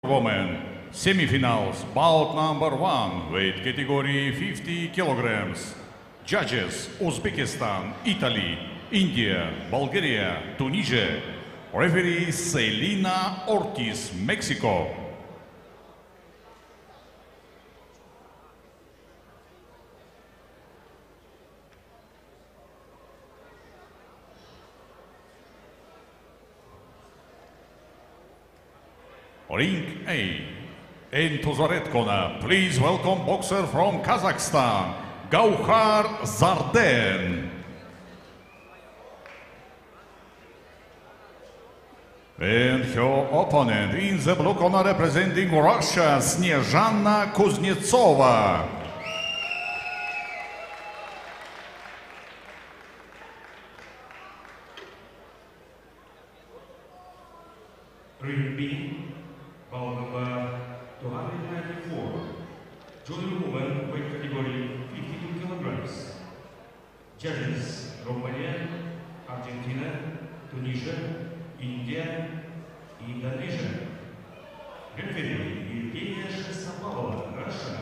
Women semifinals, bout number 1, weight category 50 kilograms. Judges: Uzbekistan, Italy, India, Bulgaria, Tunisia. Referee: Selena Ortiz, Mexico. Ring A. Into the red corner, please welcome boxer from Kazakhstan, Gauhar Zarden. And her opponent in the blue corner representing Russia, Snezhana Kuznetsova. Ring B, bout number 294. Junior woman, weight category 52 kilograms. Judges: Romania, Argentina, Tunisia, India, Indonesia. Referee: Evgenia Shesapalova, Russia.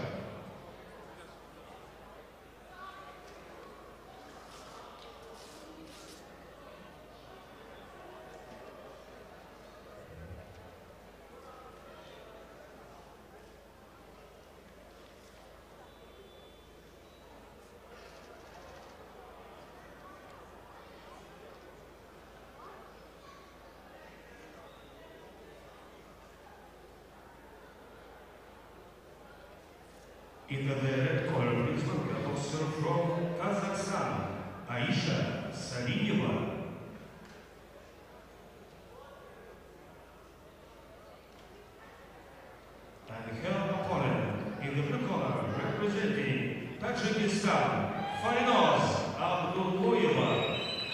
In the red corner, please welcome a boxer from Kazakhstan, Aisha Salineva. And her opponent in the blue corner, representing Tajikistan, Farinoz Abdullayev.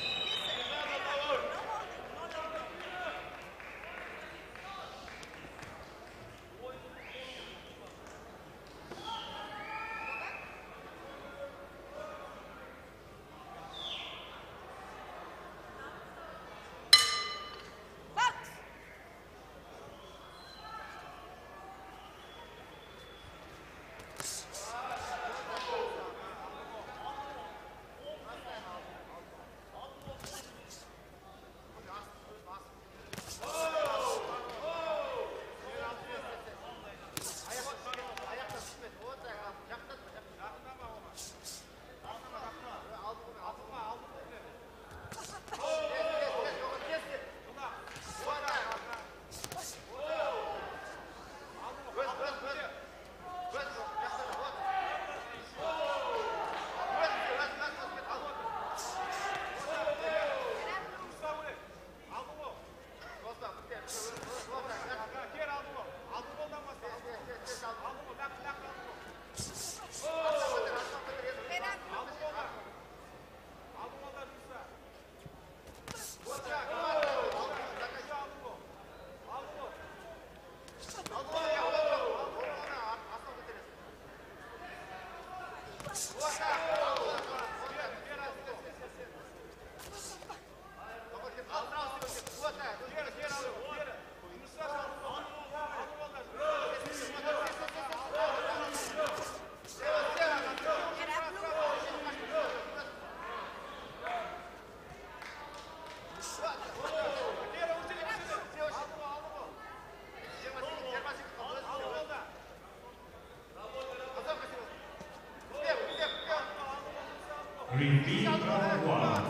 Repeat round one.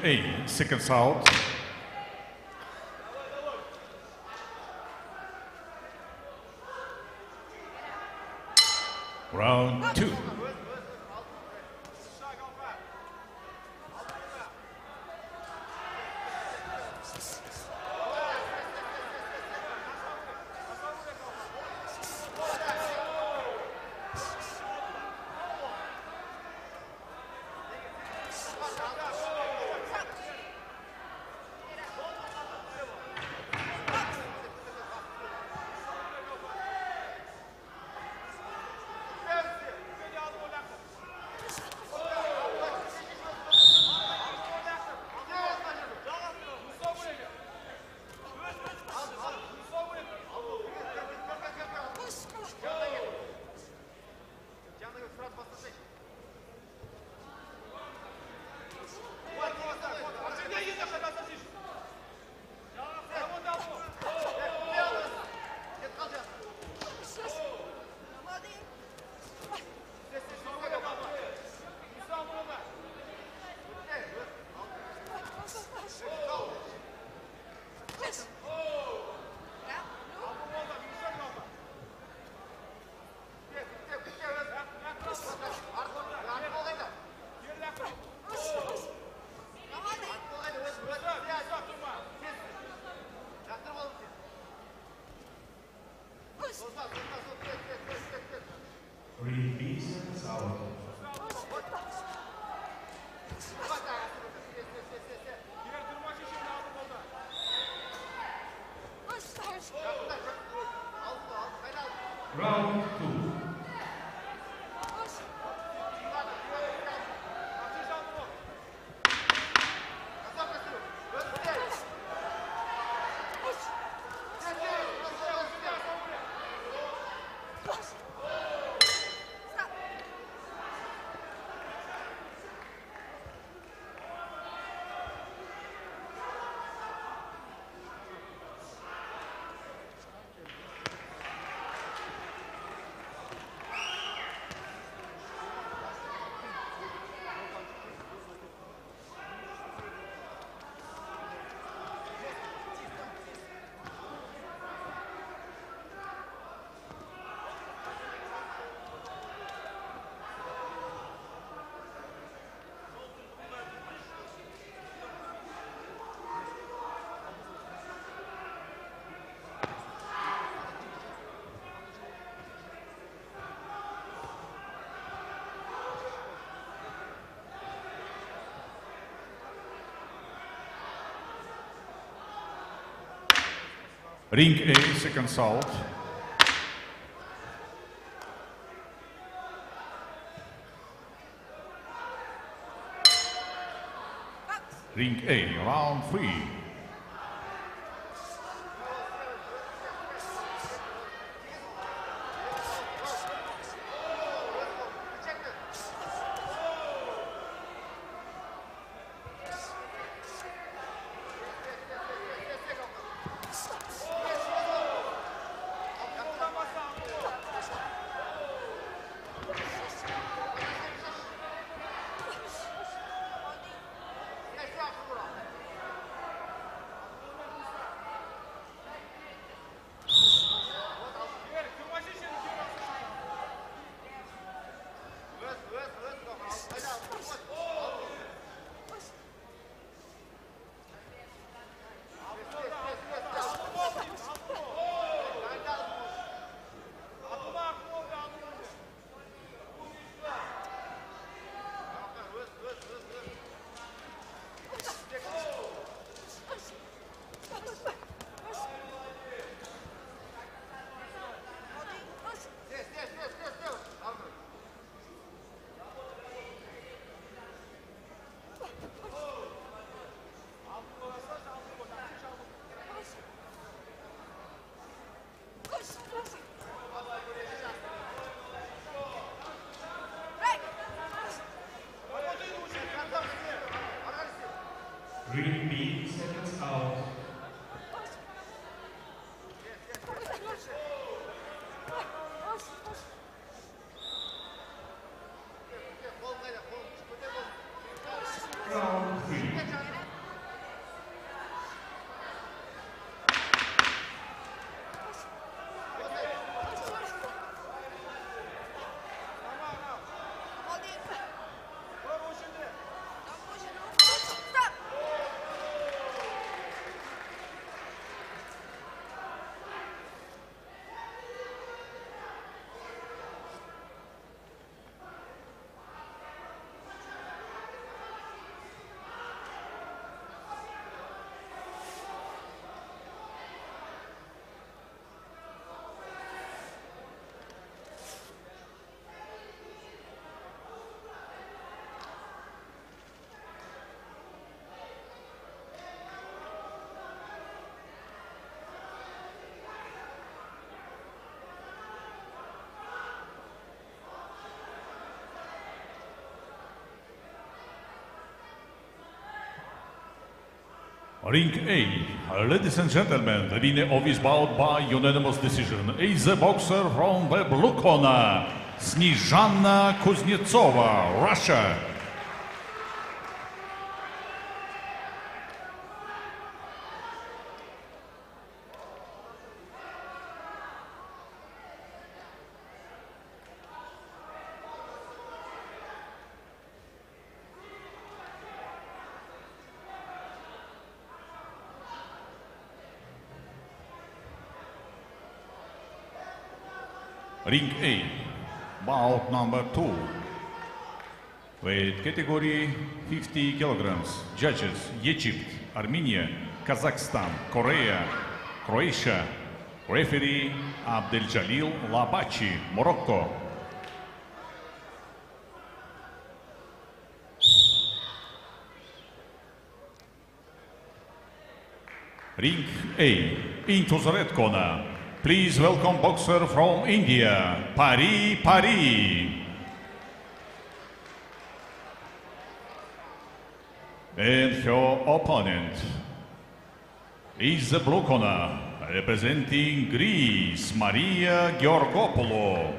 A, seconds out. Round 2. Ring B, seconds out. Round 2. Ring A, seconds out. Ring A, round 3. Ring B, seconds out. Round 3. Ring A, ladies and gentlemen, the winner of this bout by unanimous decision is the boxer from the blue corner, Snezhana Kuznetsova, Russia. Ring A, bout number 2. Weight category 50 kilograms. Judges: Egypt, Armenia, Kazakhstan, Korea, Croatia. Referee: Abdeljalil Labachi, Morocco. Ring A, into the red corner. Please welcome boxer from India, Pari Pari. And her opponent is the blue corner, representing Greece, Maria Georgopoulou.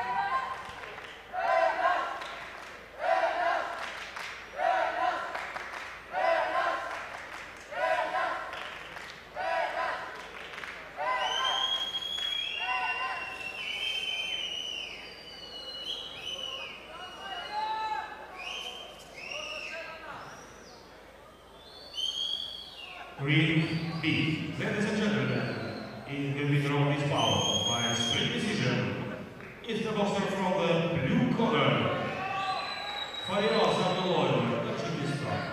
Ring B. Ladies and gentlemen, in the winner of this bout by split decision is the boxer from the blue corner, Fayaz Abdullayev, Tajikistan.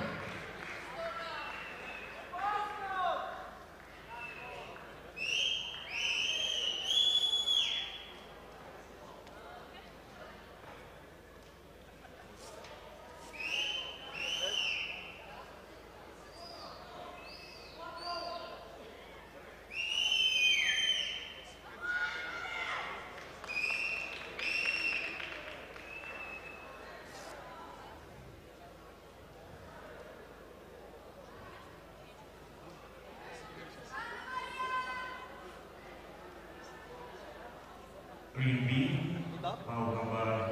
Ring B, bout number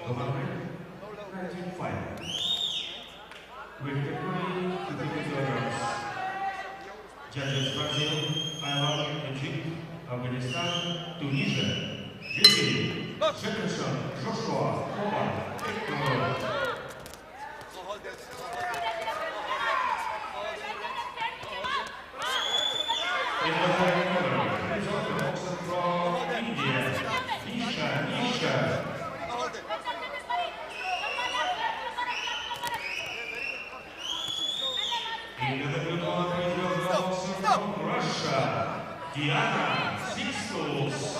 295. With category 50 kilograms. Judges: Brazil, Taiwan, Egypt, Afghanistan, Tunisia. Referee: Jefferson Joshua Cobar, Ecuador. In the third corner, is also the boxer from India, Nisha. In the blue corner is the boxer from Russia, Diana Sixtos.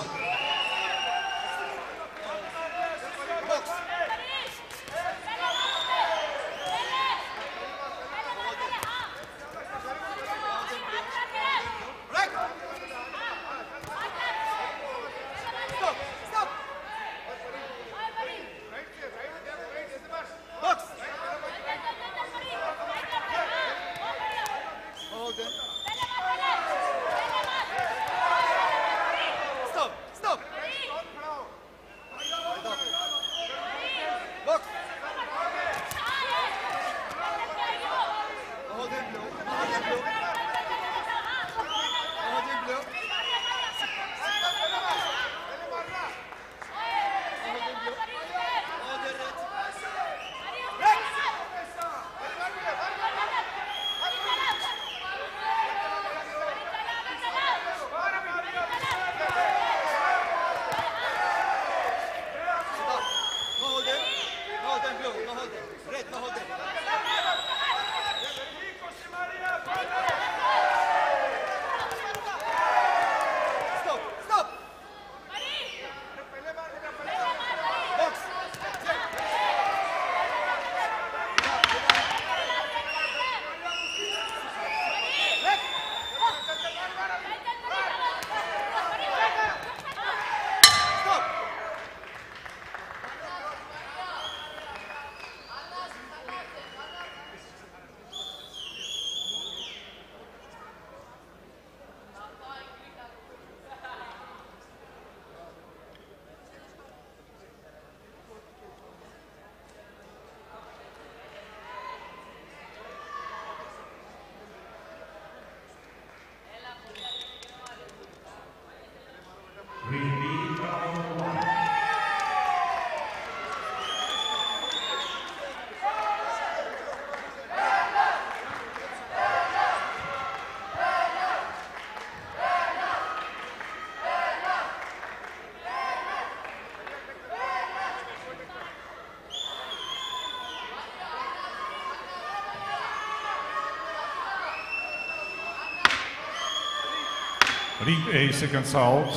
Ring A, seconds out.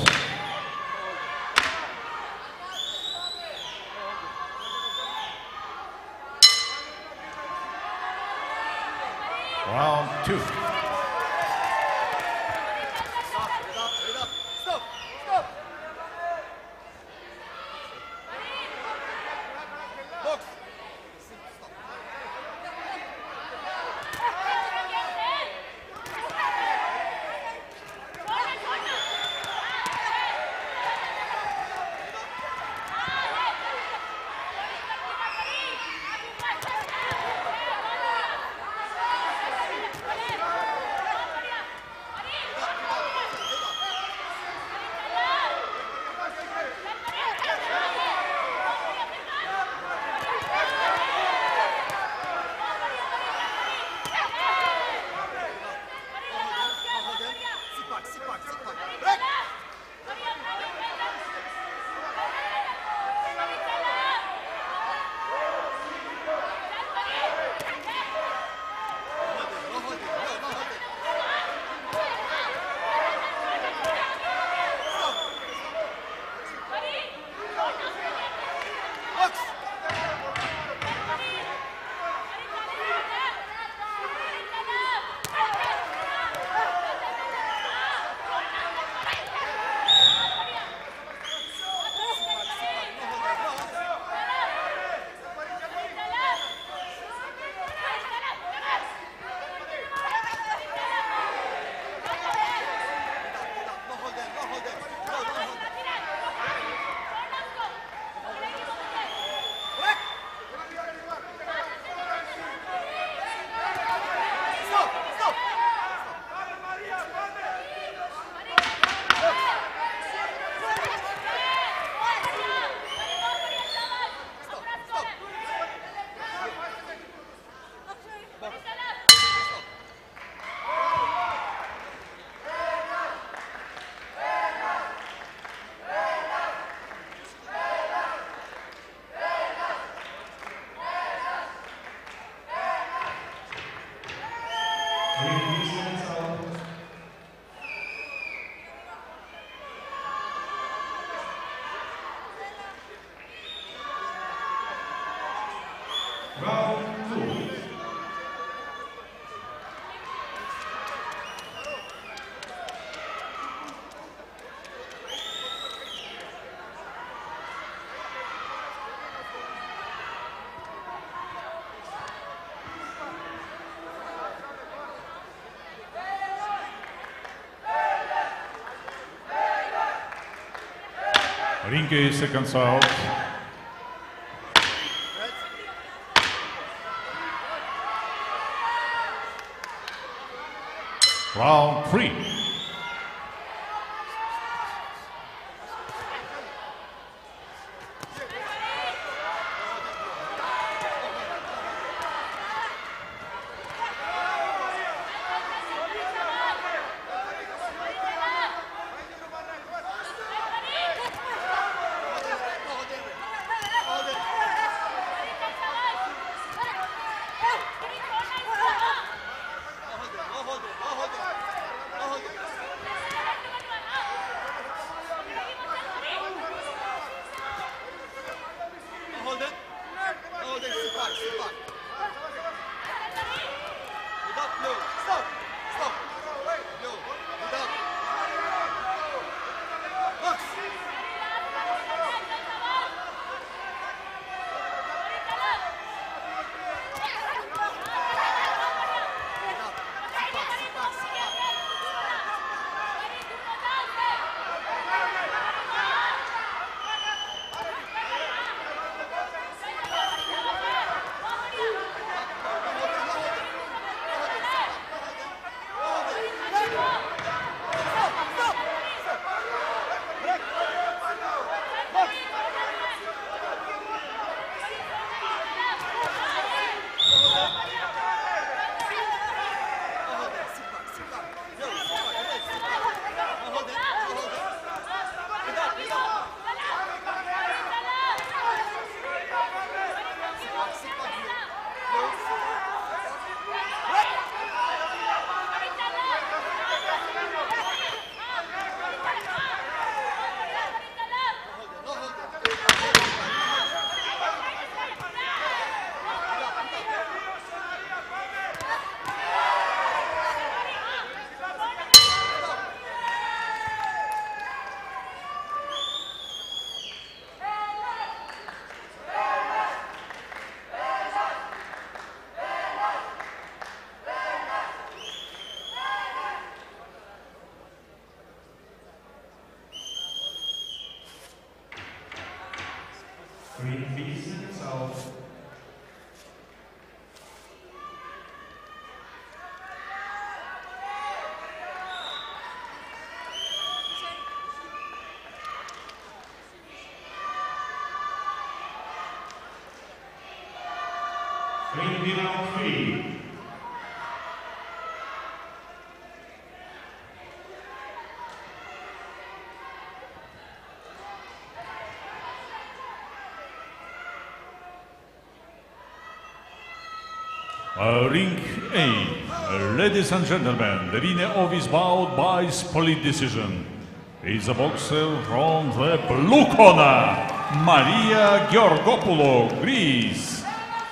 Round 2. Round 2. Ring A, seconds out. Round 3. Green 3 seconds out. Green round 3. Ring A. Ladies and gentlemen, the winner of this bout by split decision is a boxer from the blue corner, Maria Georgopoulou, Greece.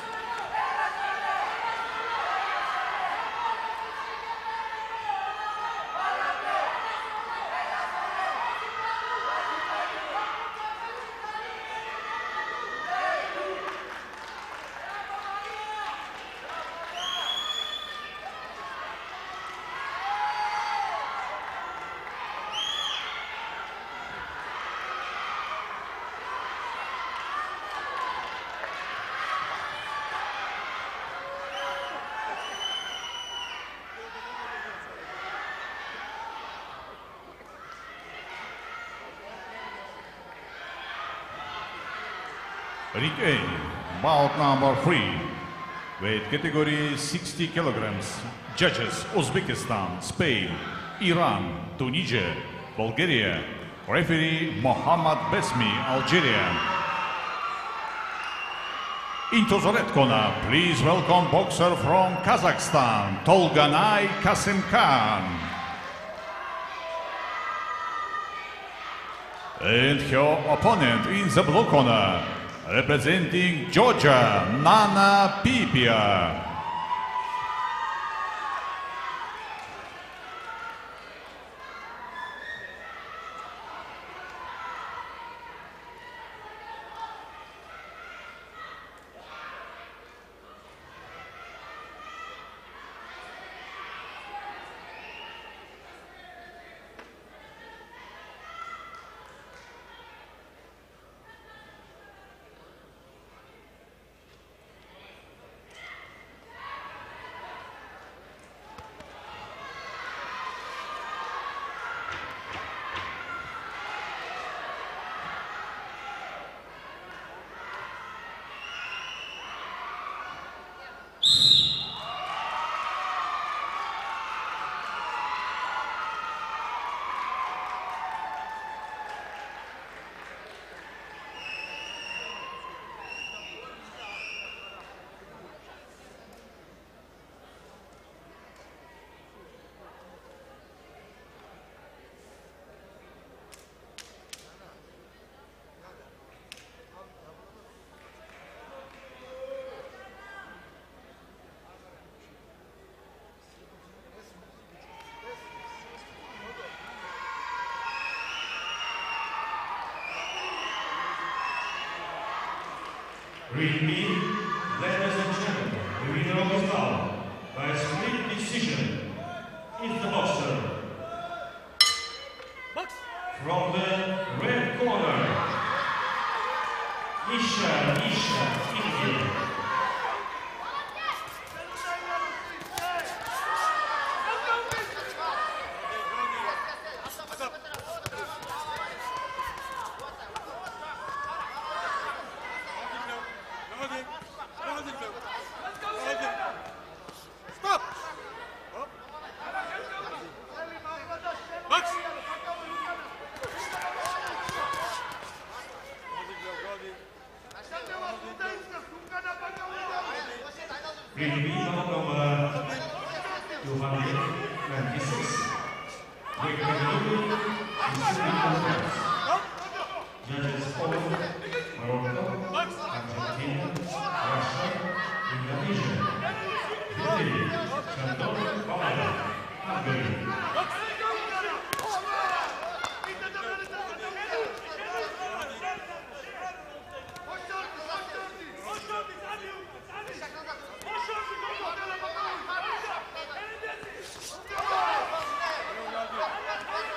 Ring A, bout number 3, weight category 60 kilograms. Judges: Uzbekistan, Spain, Iran, Tunisia, Bulgaria. Referee: Mohammad Besmi, Algeria. Into the red corner, please welcome boxer from Kazakhstan, Tolganay Kasimkhan. And her opponent in the blue corner, representing Georgia, Nana Pipia. Ring B, ladies and gentlemen, the winner of this bout by split decision is the boxer from the red corner, Isha India. Ring B, number 226. Weight category is 60 kilograms. Judges: Poland, Morocco, Argentina, Russia, Indonesia. Referee: Shandor Pavel, Hungary.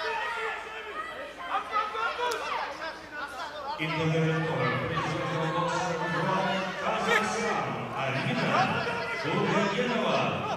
In the red corner, Арбитр Тургенева.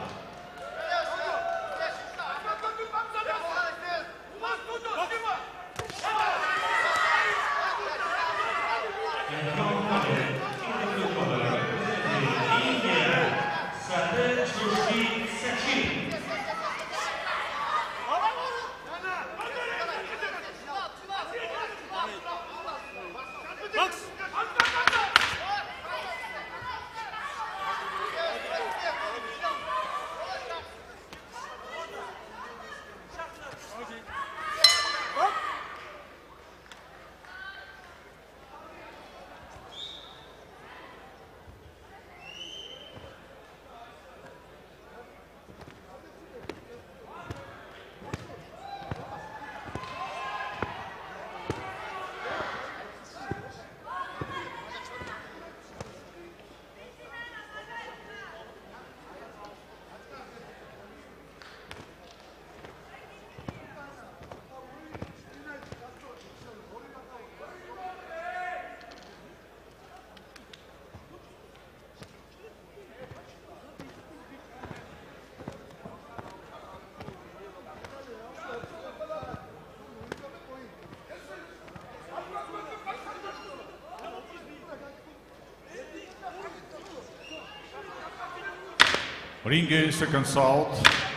Ring second salt.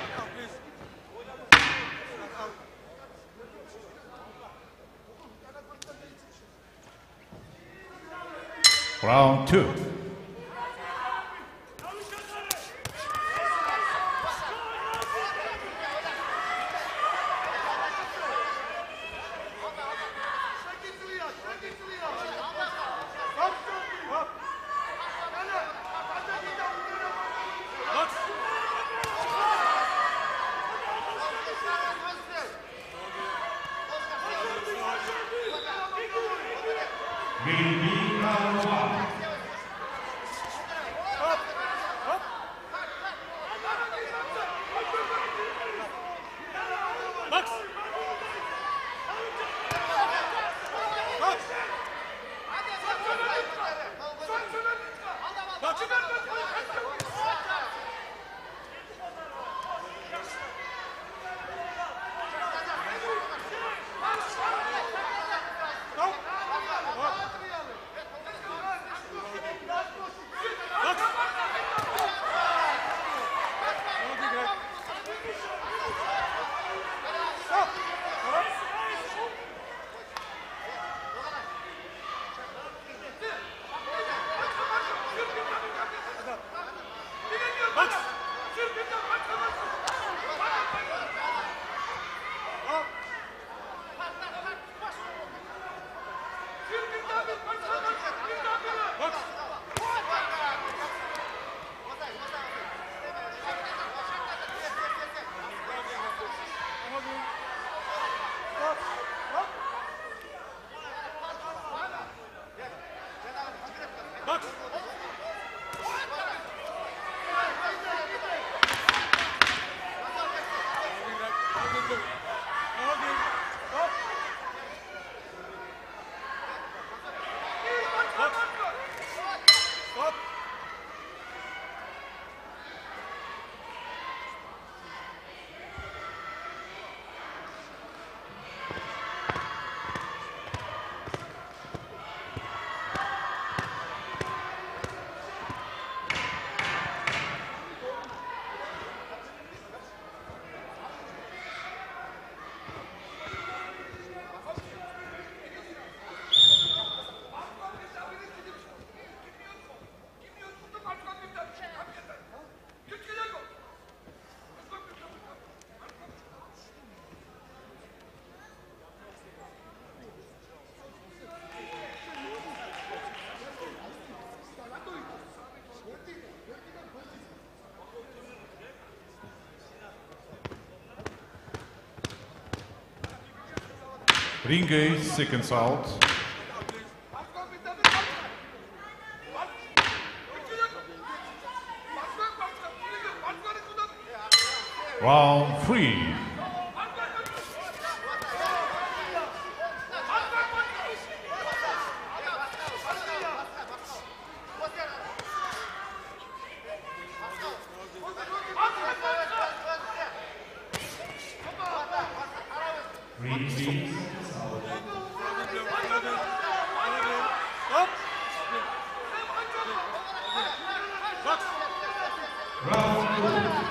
Round 2. Ring ace, second salt. Round 3. Referee seconds out. Round 2.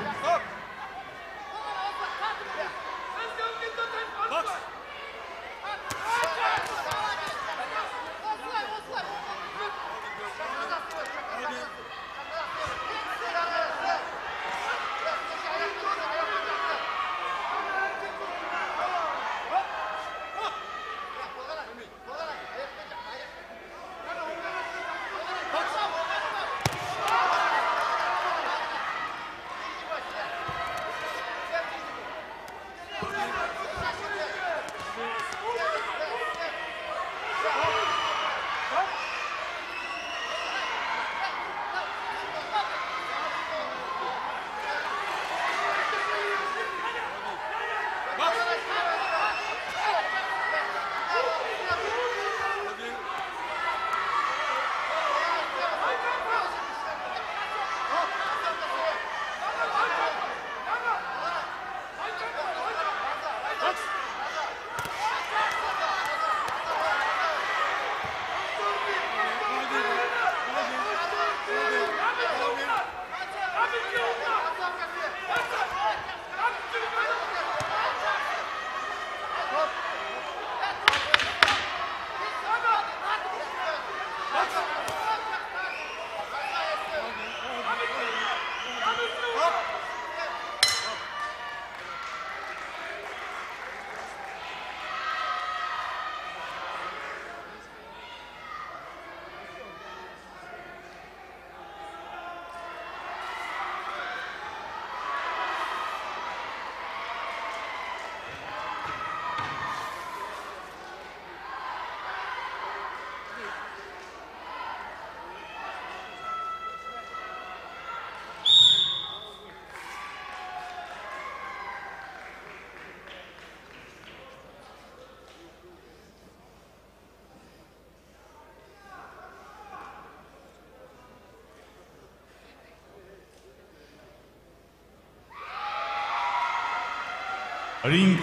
Ring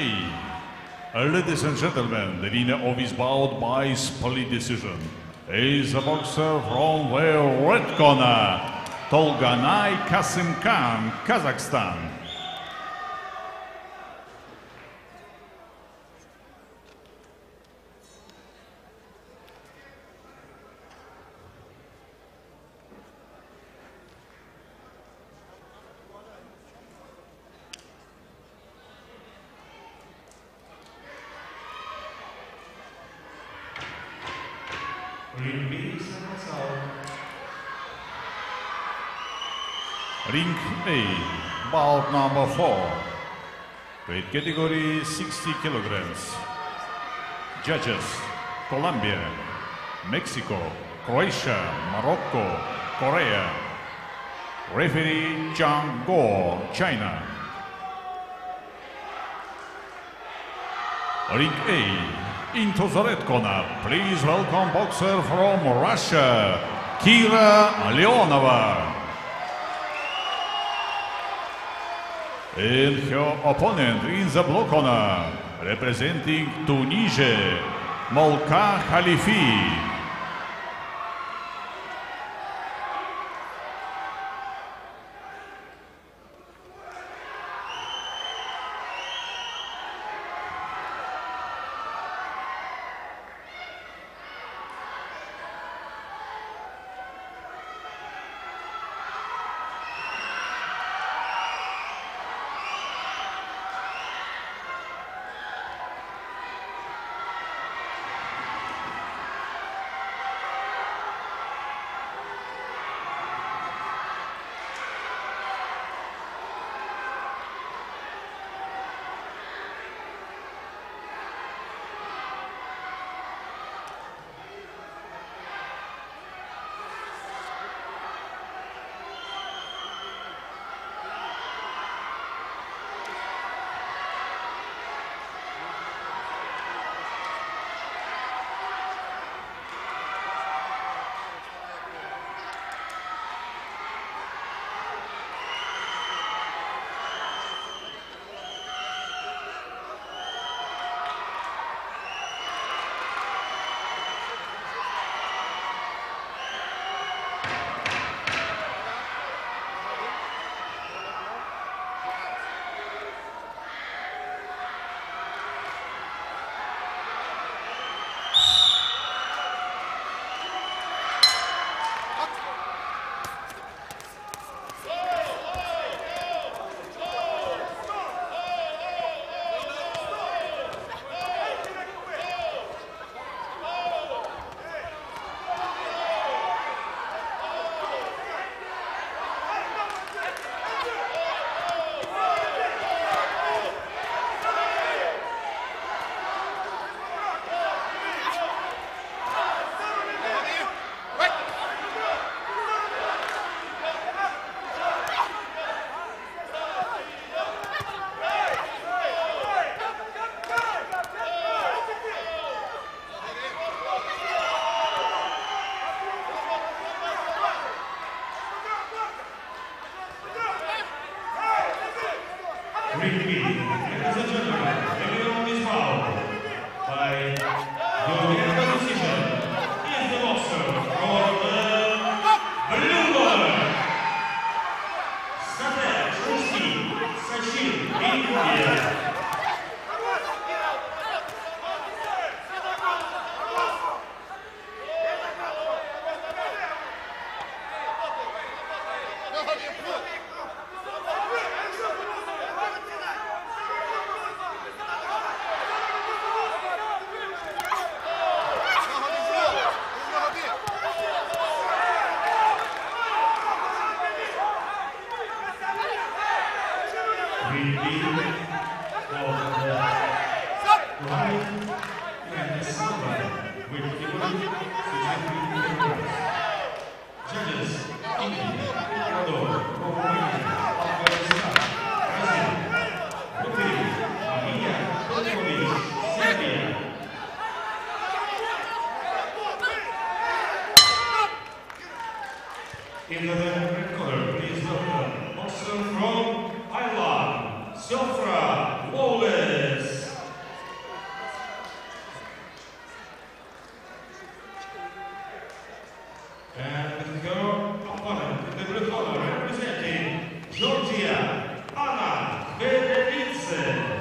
A. Ladies and gentlemen, the winner of is bout by split decision is a boxer from the red corner, Tolganay Kasimkan, Kazakhstan. Referee seconds out. Ring A, bout number 4, weight category 60 kilograms. Judges: Colombia, Mexico, Croatia, Morocco, Korea. Referee: Zhang Guo, China. Ring A, into the red corner, please welcome boxer from Russia, Kira Leonova. And her opponent in the blue corner, representing Tunisia, Molka Khalifi. repeat, ladies and gentlemen, every round is fouled by unanimous decision. Is the boxer from the blue corner, Satej Ruski, Sachin India. In the red color, please welcome boxer from Ireland, Siofra Wallace. And her opponent in the blue color, representing Georgia, Anna Beredidze.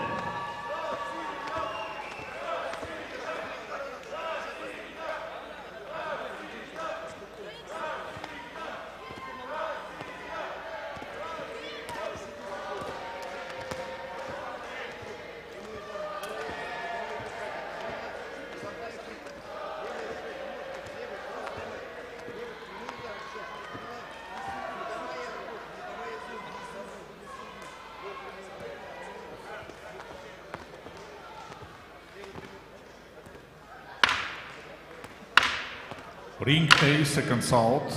Ring A, seconds out.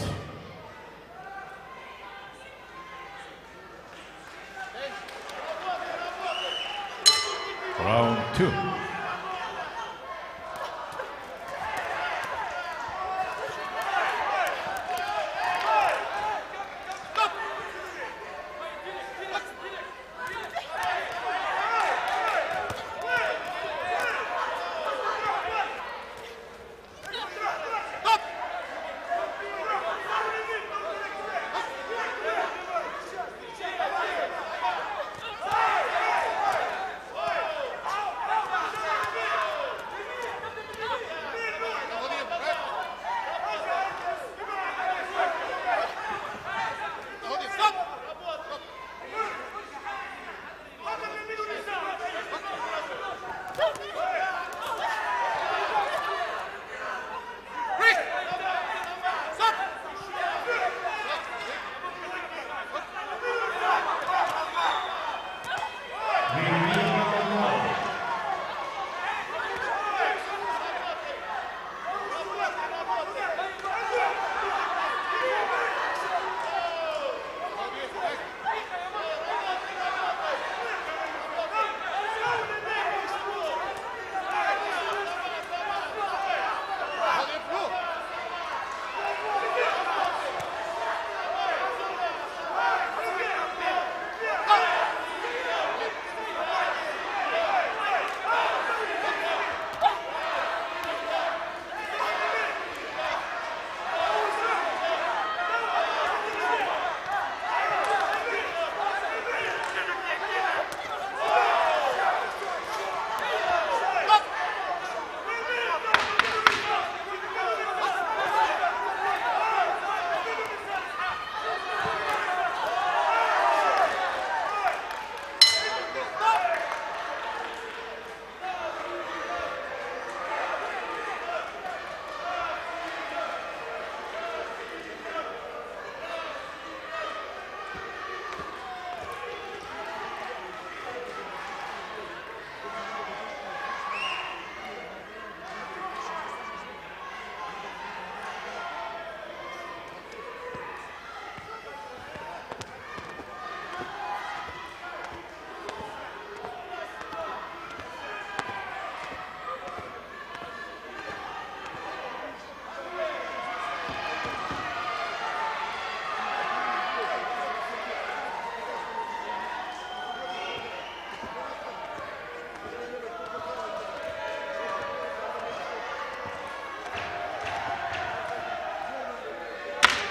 Round 2.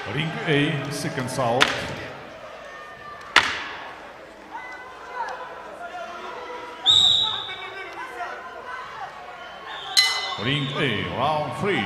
Ring A, seconds out. Ring A, round 3.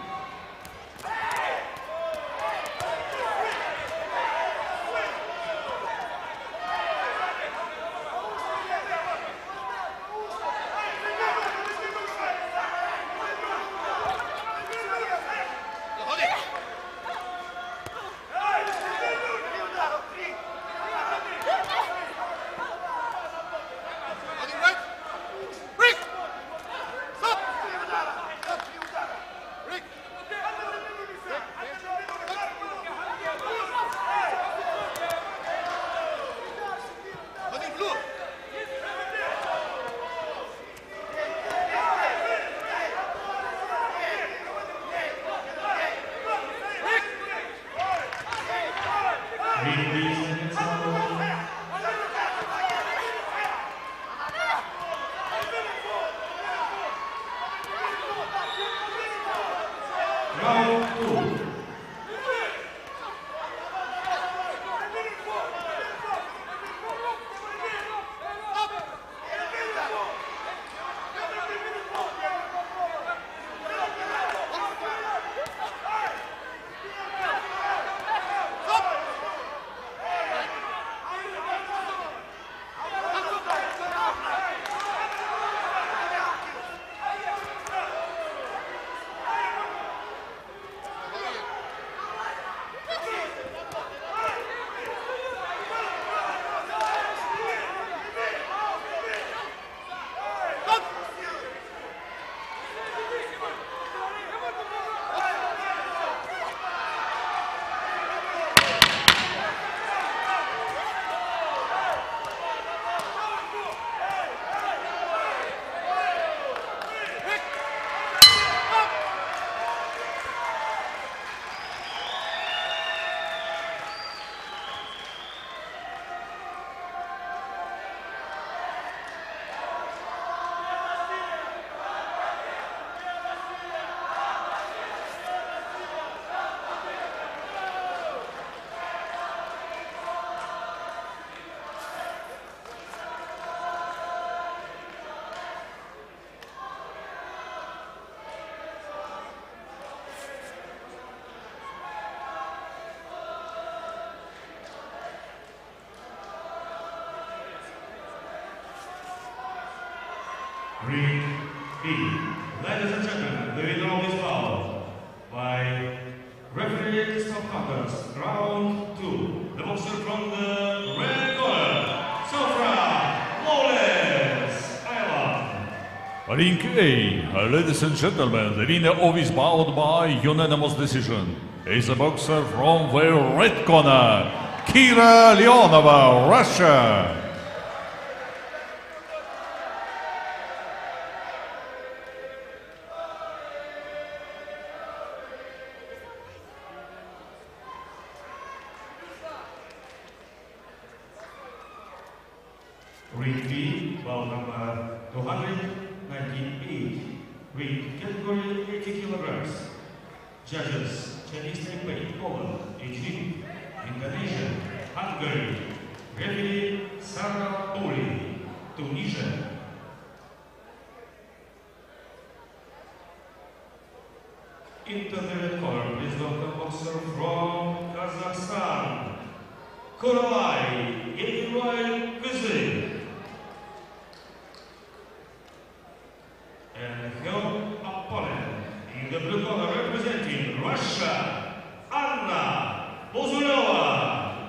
Ring B. Ladies and gentlemen, the winner of this bout by referee Stop Cutters, round 2. The boxer from the red corner, Sofra Lawless, Ireland. Ring A, ladies and gentlemen, the winner of this bout by unanimous decision is a boxer from the red corner, Kira Leonova, Russia. Ring B, bout number 298, ring category 80 kilograms. Judges: Chinese Taipei, Poland, Egypt, Indonesia, Hungary. Referee: Sarah Uri, Tunisia. Into the red corner, please welcome boxer from Kazakhstan, Kuralay Yegiroy Kuzin. And her opponent in the blue corner representing Russia, Anna Bozulova.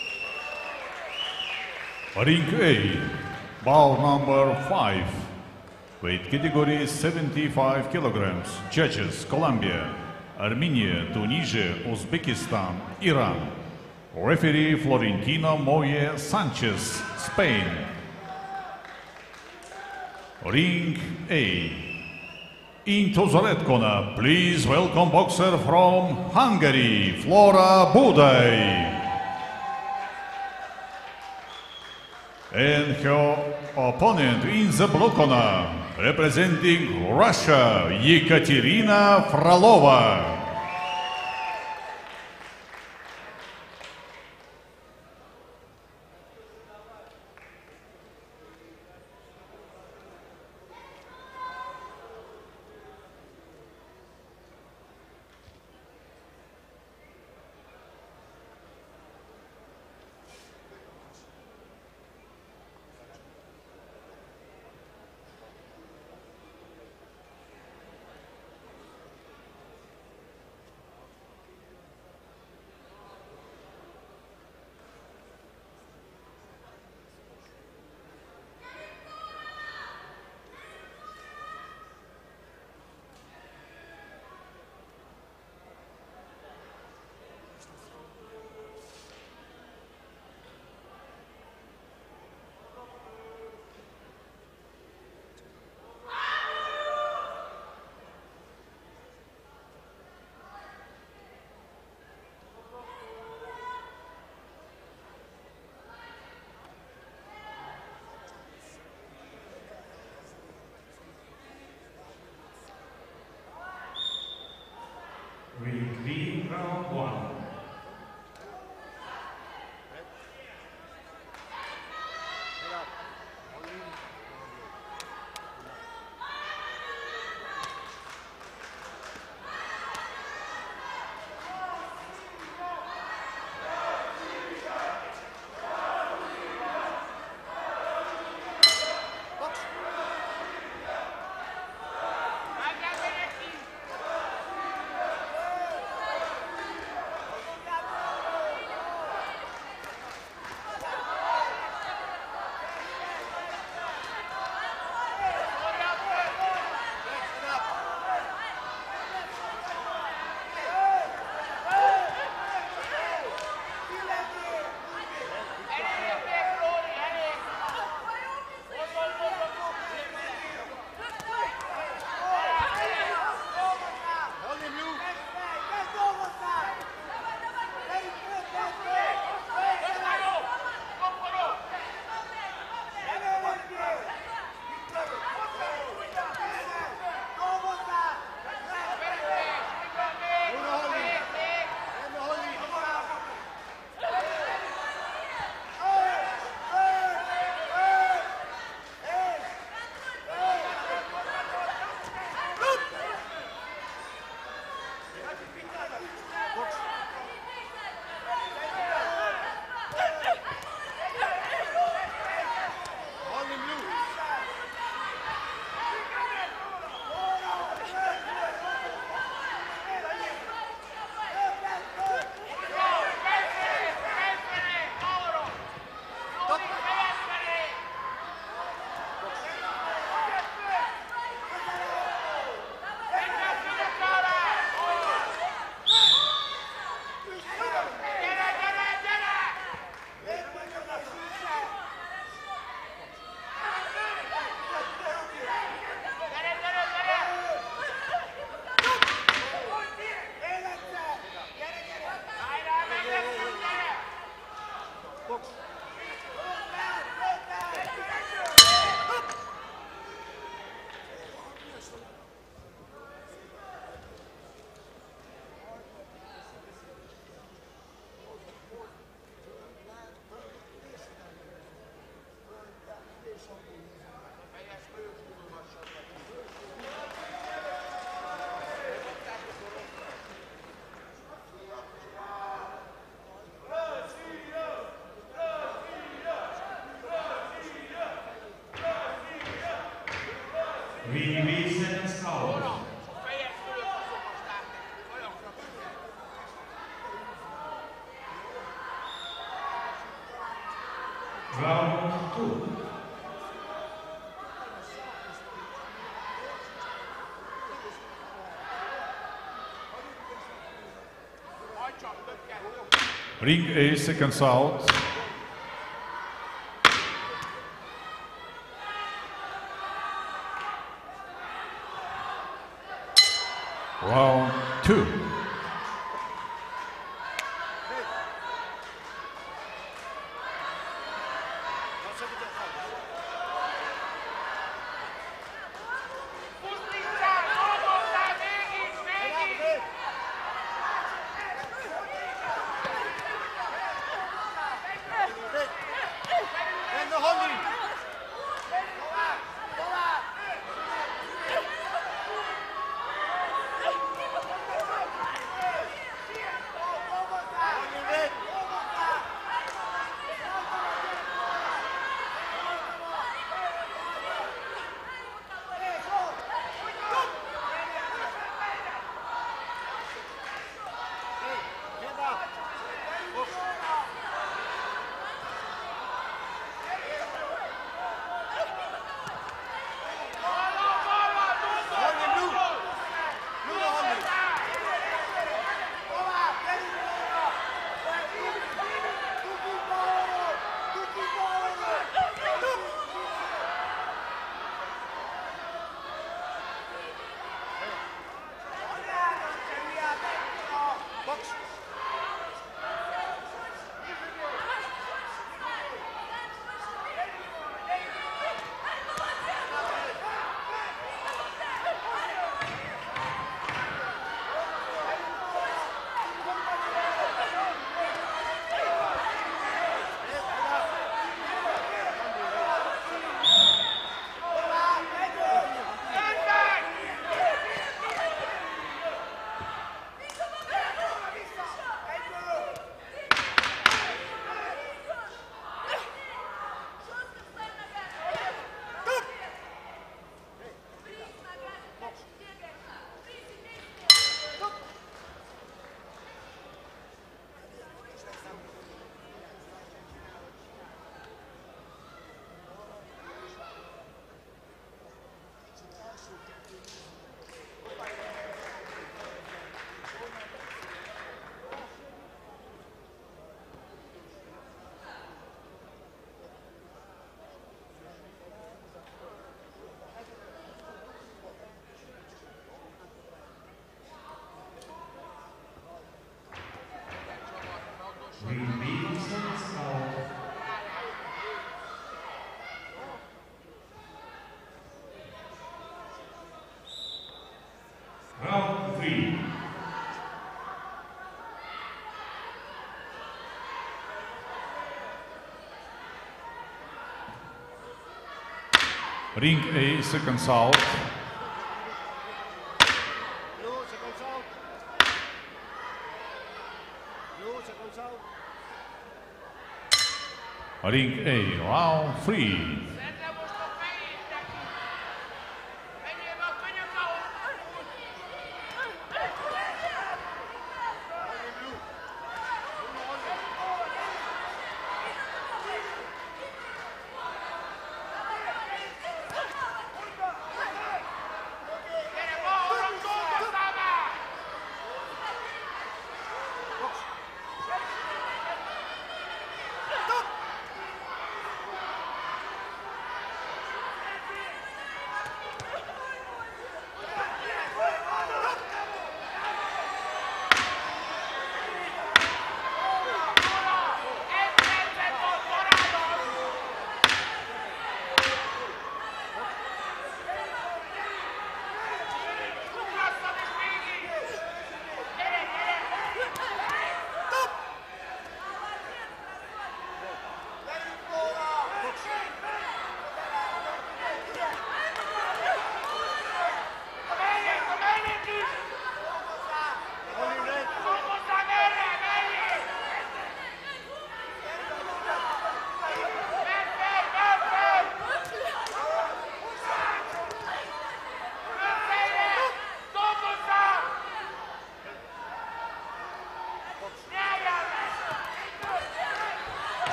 Ring A, bout number 5, weight category 75 kilograms. Judges: Colombia, Armenia, Tunisia, Uzbekistan, Iran. Referee: Florentino Moye Sanchez, Spain. Ring A. Into the red corner, please welcome boxer from Hungary, Flora Budaj. And her opponent in the blue corner, representing Russia, Yekaterina Frolova. Ring seconds out. Round 2. Ring A, seconds out. Round 2. Ring seconds out. Round 3. Ring A, seconds out. Ring A, round 3.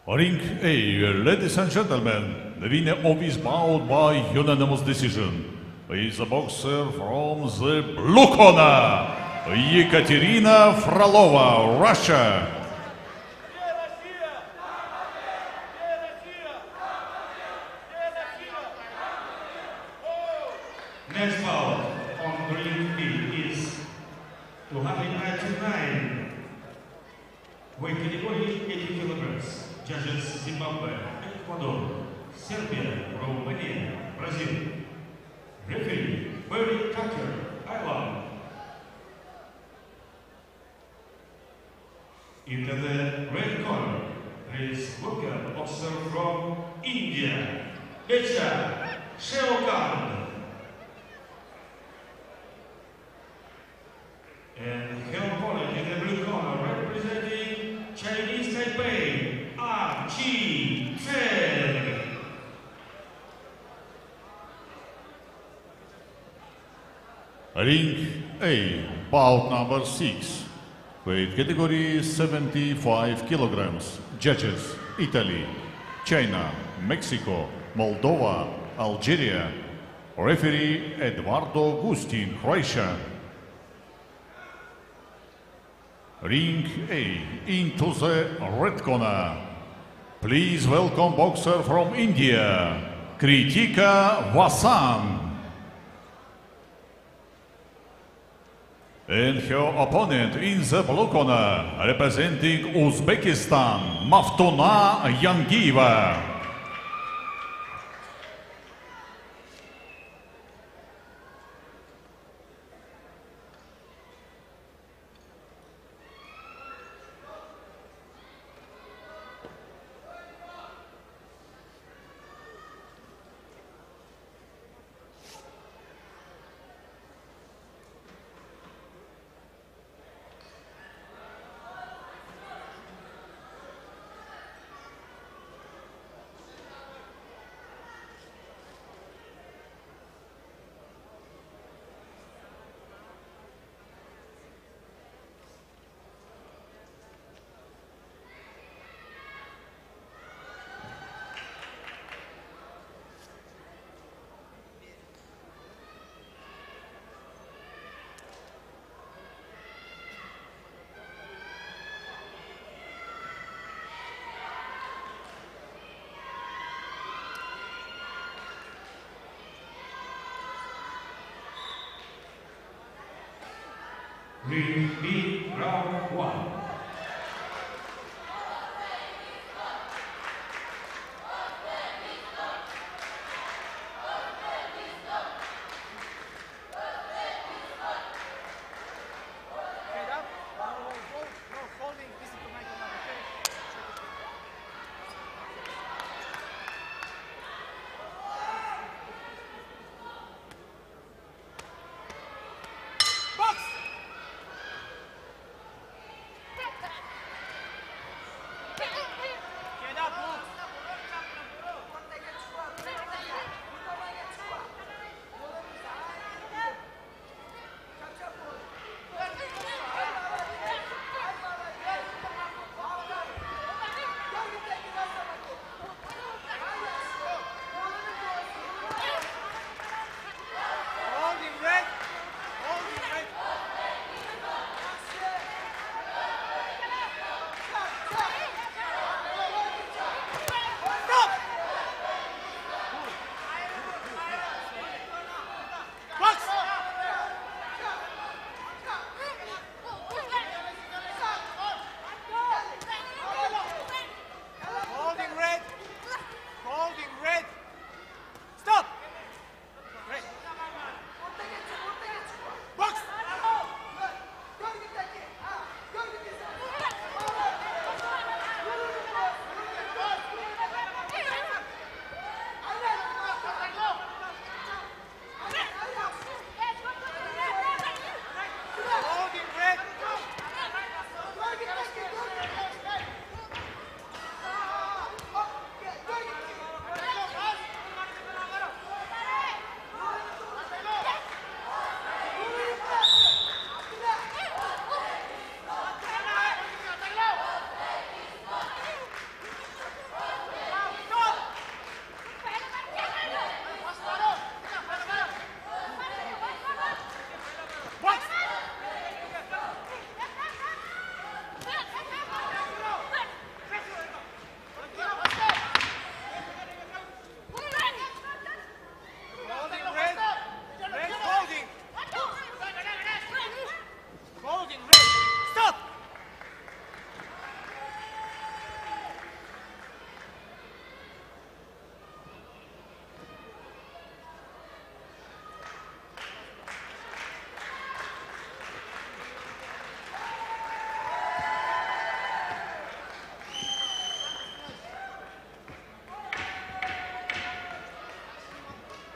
Ring A, ladies and gentlemen, the winner of is bout by unanimous decision is a boxer from the blue corner, Yekaterina Frolova, Russia. Next bout on ring B is 299. Weight category 80 kilograms. Judges Zimbabwe, Ecuador, Serbia, Romania, Brazil. Referee Barry Tucker, Ireland. Into the red corner, please welcome boxer from India, Lecha Sheokan. And her opponent in the blue corner, representing Chinese Taipei, Chi Chen. Ring A, bout number 6, weight category 75 kilograms. Judges: Italy, China, Mexico, Moldova, Algeria. Referee Eduardo Gustin, Croatia. Ring A, into the red corner. Please welcome boxer from India, Kritika Vasan. And her opponent in the blue corner, representing Uzbekistan, Maftuna Yangieva. Ring B, round 1.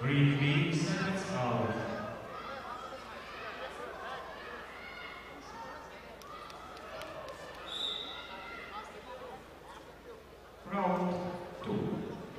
Repeat seconds out. Round 2.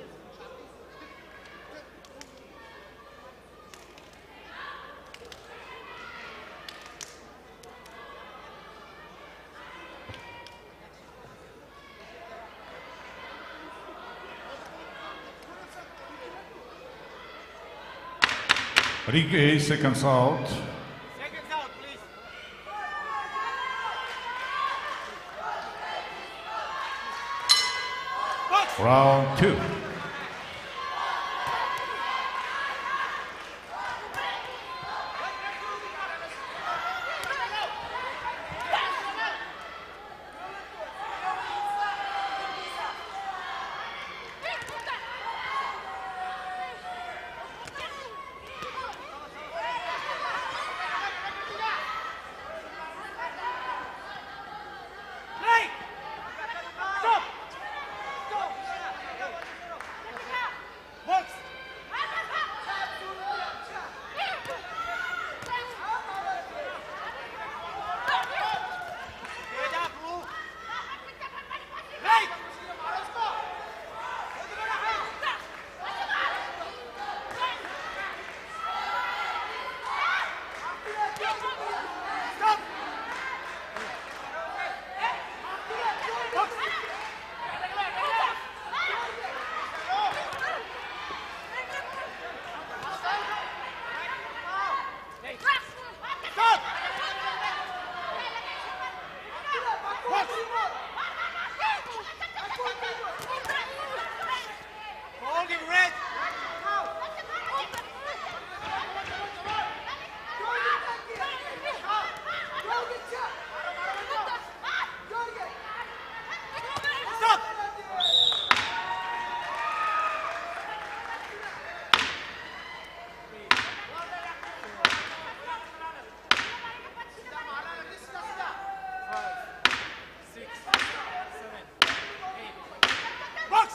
Ring A, seconds out. Seconds out, please. Round 2. Play! Stop! Box! Get up, Luke! Play! Stop! Stop! Holding red! Stop! Box!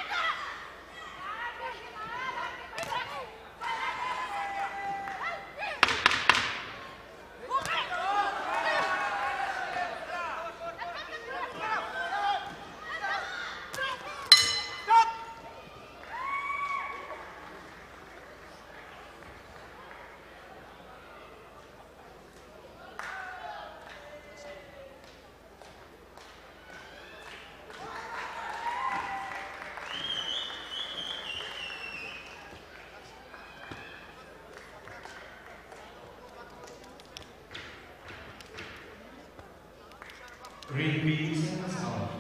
Stop! Repeat seconds out.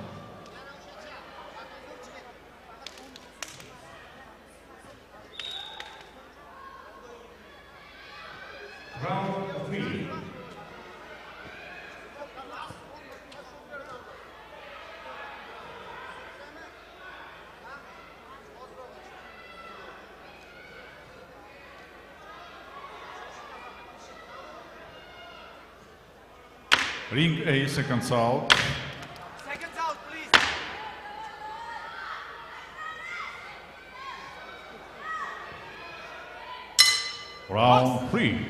Round 3. Ring A, seconds out. Seconds out, please. Round 3.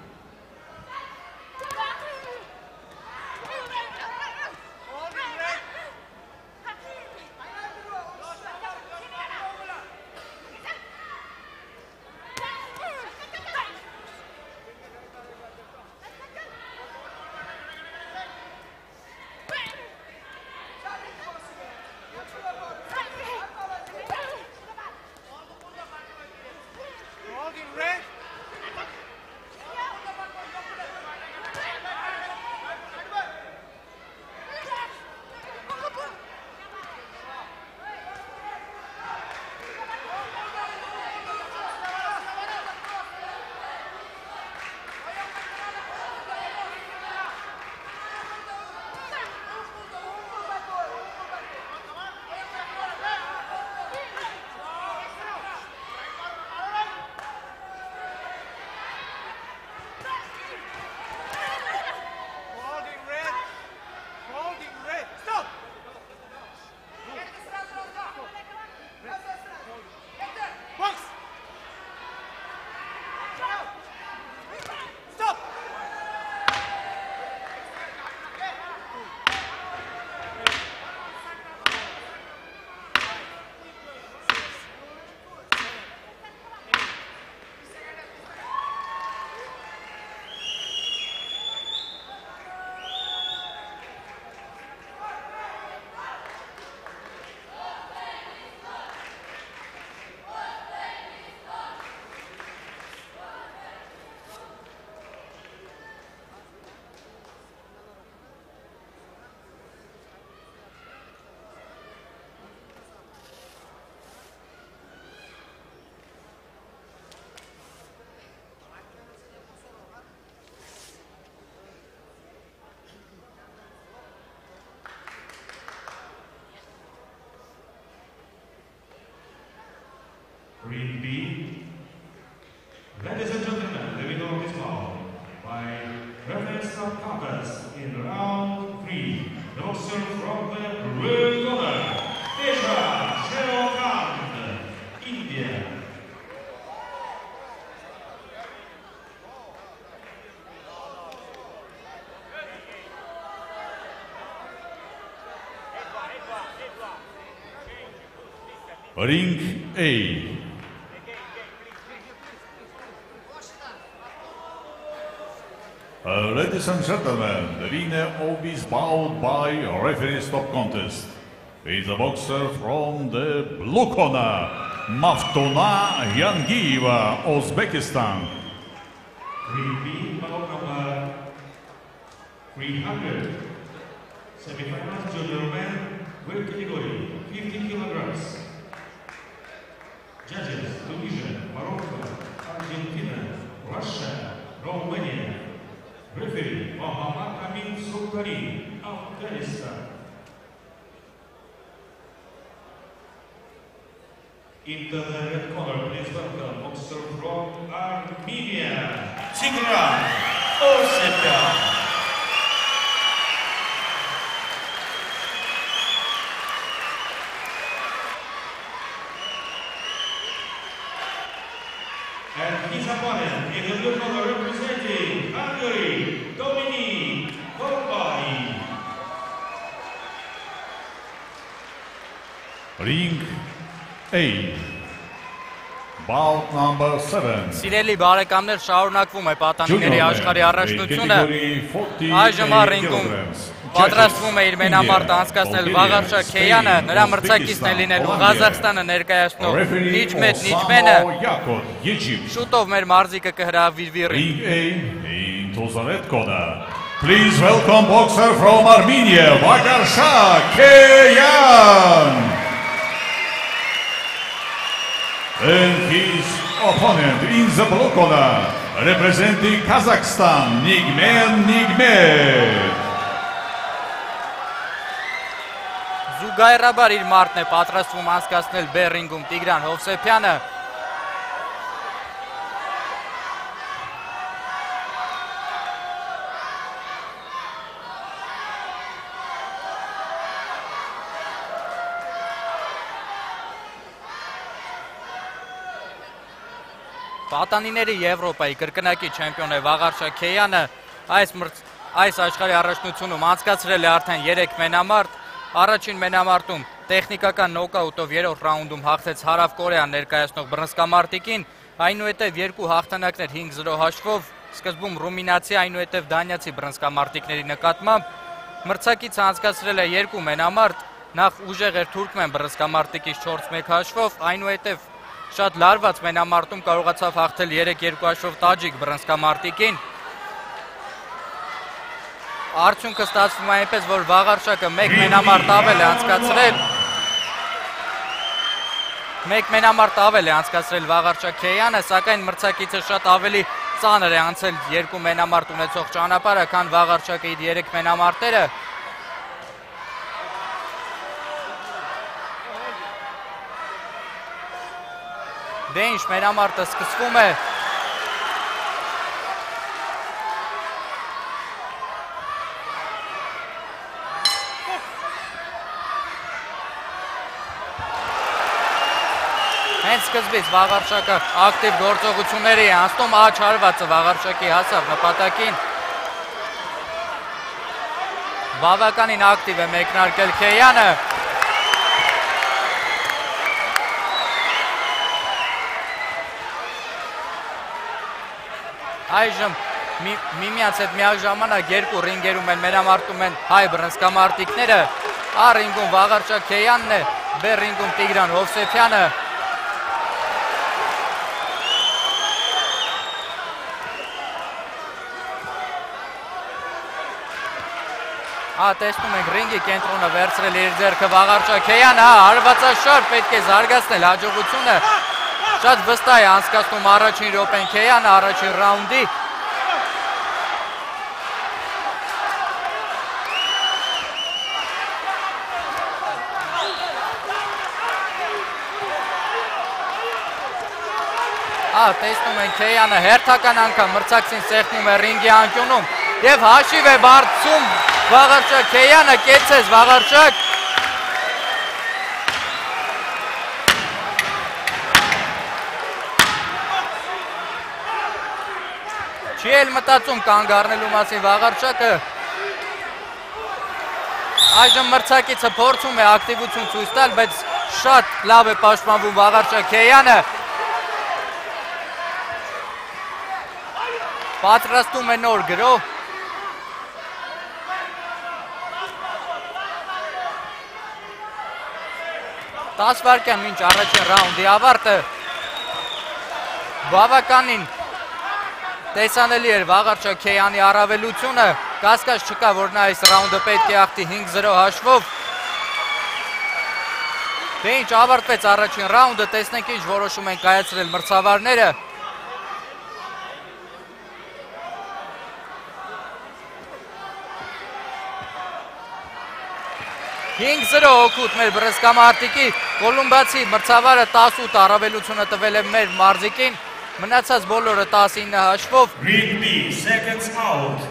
Holding red. Holding red. Ring B. Ladies and gentlemen, the winner of this bout by reference contest in round 3, the boxer from the blue corner, Teja Sherokant, India. Ring A. Ladies and gentlemen, the winner of this bout by referee stop contest is a boxer from the blue corner, Maftuna Yangieva, Uzbekistan. Ring B, bout number 300. Semi-finals junior man, weight category 50 kilograms. Judges: Tunisia, Morocco, Argentina, Russia, Romania. Referee: Mohammad Amin Sultani, Afghanistan. Into the red corner, please welcome boxer from Armenia, Tigran Ossepian. And his opponent in the blue corner representing Hungary, Dominik Korbay. Ring A. Bout number 7. Սիրելի բարեկամներ, շարունակվում է պատանիների աշխարհի առաջնությունը։ Այժմ առինքում պատրաստվում է իր մենամարտը անցկացնել Վաղարշակ Քեյանը, նրա մրցակիցն է լինելու Ղազախստանը ներկայացնող Նիջմետ Նիջմենը։ Շուտով մեր մարզիկը կհրավիրվի ռինգ։ Ring A into the red corner. Please welcome boxer from Armenia, Vagharshak Keyan. And his opponent in the blue corner, representing Kazakhstan, Nigmen Nigmet. Զուգայռաբար իր մարտն է պատրաստվում անցկացնել Բեռինգում Տիգրան Հովսեփյանը։ Պատանիների Եվրոպայի կրկնակի չեմպիոն է Վաղարշակ Քեյանը, այս աշխարհի առաջնությունում անցկացրել է արդեն 3 մենամարտ, առաջին մենամարտում տեխնիկական նոկաուտով 3-րդ ռաունդում հաղթեց Հարավ Կորեան ներկայացնող բռնցքամարտիկին, այնուհետև 2 հաղթանակներ 5-0 հաշվով, սկզբում ռումինացի, այնուհետև դանիացի բռնցքամարտիկների նկատմամբ, մրցակիցը անցկացրել է 2 մենամարտ, նախ ուժեղ էր թուրքմեն բռնցքամարտիկից 4-1 հաշվով, այնուհետև շատ լարված մենամարտում կարողացավ հաղթել 3-2 հաշվով տաջիկ բռնցքամարտիկին։ Արդյունքը ստացվում է այնպես, որ Վաղարշակը 1 մենամարտ ավել է անցկացրել։ 1 մենամարտ ավել է անցկացրել Վաղարշակ Քեյանը, սակայն մրցակիցը շատ ավելի ծանր է անցել 2 մենամարտ ունեցող ճանապարհը, քան Վաղարշակը իր 3 մենամարտերը։ Դե ինչ մենամարտը սկսվում է։ Հենց սկզբից Վաղարշակը ակտիվ գործողությունների է անցնում, աջ հարվածը Վաղարշակի հասավ նպատակին։ Բավականին ակտիվ է մեկնարկել Քեյանը։ Այժմ միմյանց հետ միաժամանակ 2 ռինգերում են մենամարտում են հայ բռնցքամարտիկները, A ռինգում Վաղարշակ Քեյանն է, B ռինգում Տիգրան Հովսեփյանը։ Տեսնում ենք ռինգի կենտրոնը վերցրել իր ձեռքը Վաղարշակ Քեյանը, հարվածաշար պետք է զարգացնել հաջողությունը։ Շատ վստահ է անցկացնում առաջին րոպեն Քեյանը առաջին ռաունդի։ տեսնում են Քեյանը հերթական անգամ մրցակցին սեղմում է ռինգի անկյունում եւ հաշիվ է բարձում Վաղարշակ Քեյանը, կեցեց Վաղարշակ չի էլ մտածում կանգ առնելու մասին Վաղարշակը այժմ մրցակիցը փորձում է ակտիվություն ցույց տալ, բայց շատ լավ է պաշտպանվում Վաղարշակ Քեյանը պատրաստում է նոր գրոհ 10 վայրկյան մինչ առաջին ռաունդի ավարտը բավականին տեսանելի էր Վաղարշակ Քեյանի առավելությունը կասկած չկա որ նա այս ռաունդը պետք է հաղթի 5-0 հաշվով դե ինչ ավարտվեց առաջին ռաունդը տեսնենք ինչ որոշում են կայացրել մրցավարները 5-0 օգուտ մեր բռնցքամարտիկի Կոլումբացի մրցավարը 18 առավելությունը տվել է մեր մարզիկին մնացած բոլորը 19 հաշվով Ring B, seconds out.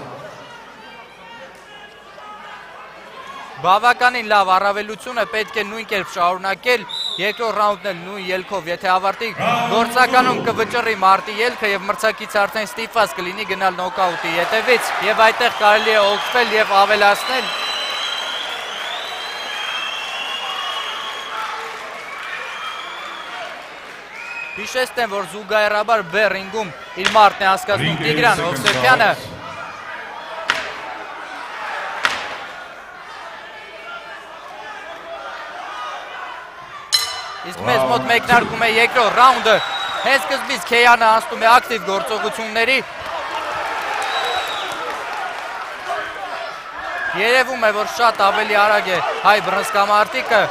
Բավականին լավ առավելությունը պետք է նույն կերպ շարունակել երկրորդ ռաունդն էլ նույն ելքով եթե ավարտի գործականում կվճռի մարտի ելքը եւ մրցակիցը արդեն ստիպված կլինի գնալ նոկաուտի ետևից եւ այդտեղ կարելի է օգտվել եւ ավելացնել Հիշեցնեմ, որ զուգահեռաբար B ռինգում իր մարտն է անցկացնում Տիգրան Հովսեփյանը Իսկ մեզ մոտ մեկնարկում է երկրորդ ռաունդը հենց սկզբից Քեյանը անցնում է ակտիվ գործողությունների Երևում է, որ շատ ավելի արագ է հայ բռնցքամարտիկը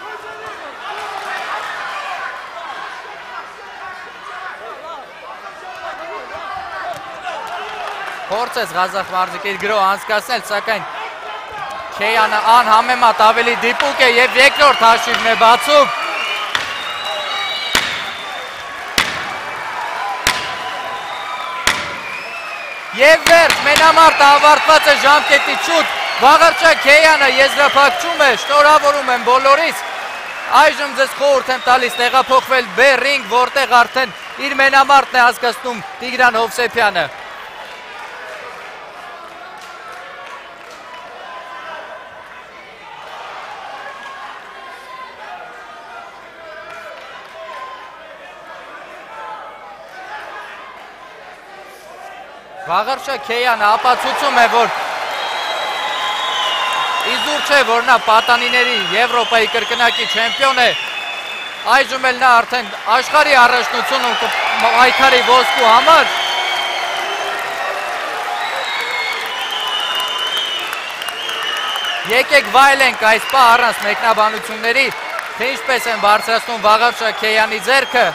Փորձեց Ղազախ մարզիկը իր գրոհը անցկացնել, սակայն Քեյանը անհամեմատ ավելի դիպուկ է եւ երկրորդ հաշիվն է բացում Եվ վերջ, մենամարտը ավարտված է ժամկետի շուտ Վաղարշակ Քեյանը եզրափակում է, շնորհավորում եմ բոլորիս Այժմ ձեզ խորհուրդ եմ տալիս տեղափոխվել B ռինգ, որտեղ արդեն իր մենամարտն է անցկացնում Տիգրան Հովսեփյանը Վաղարշակ Քեյանը ապացուցում է, որ իզուր չէ, որ նա պատանիների Եվրոպայի կրկնակի չեմպիոն է, այժմ էլ նա արդեն աշխարհի առաջնությունում պայքարի ոսկու համար Եկեք վայելենք այս պահ առանց մեկնաբանությունների, թե ինչպես են բարձրացնում Վաղարշակ Քեյանի ձեռքը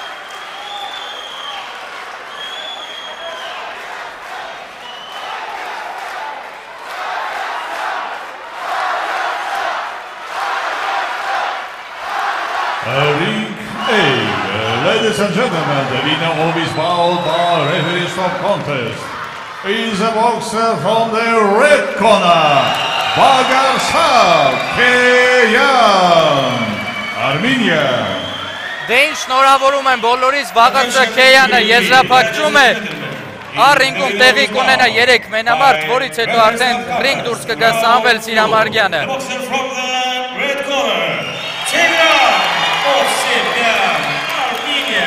Ring A, ladies and gentlemen, the winner of this bout by referee stop contest is a boxer from the red corner, Վաղարշակ Քեյան, Armenia. Դեն շնորհավորում եմ բոլորիս Վաղարշակ Քեյանը եզրափակում է Ռինգում տեղի կունենա 3 մենամարտ, որից հետո արդեն ռինգ դուրս կգա Սամվել Սիրամարգյանը Boxer from the red corner, Tiguran Hovsepyan, Armenia.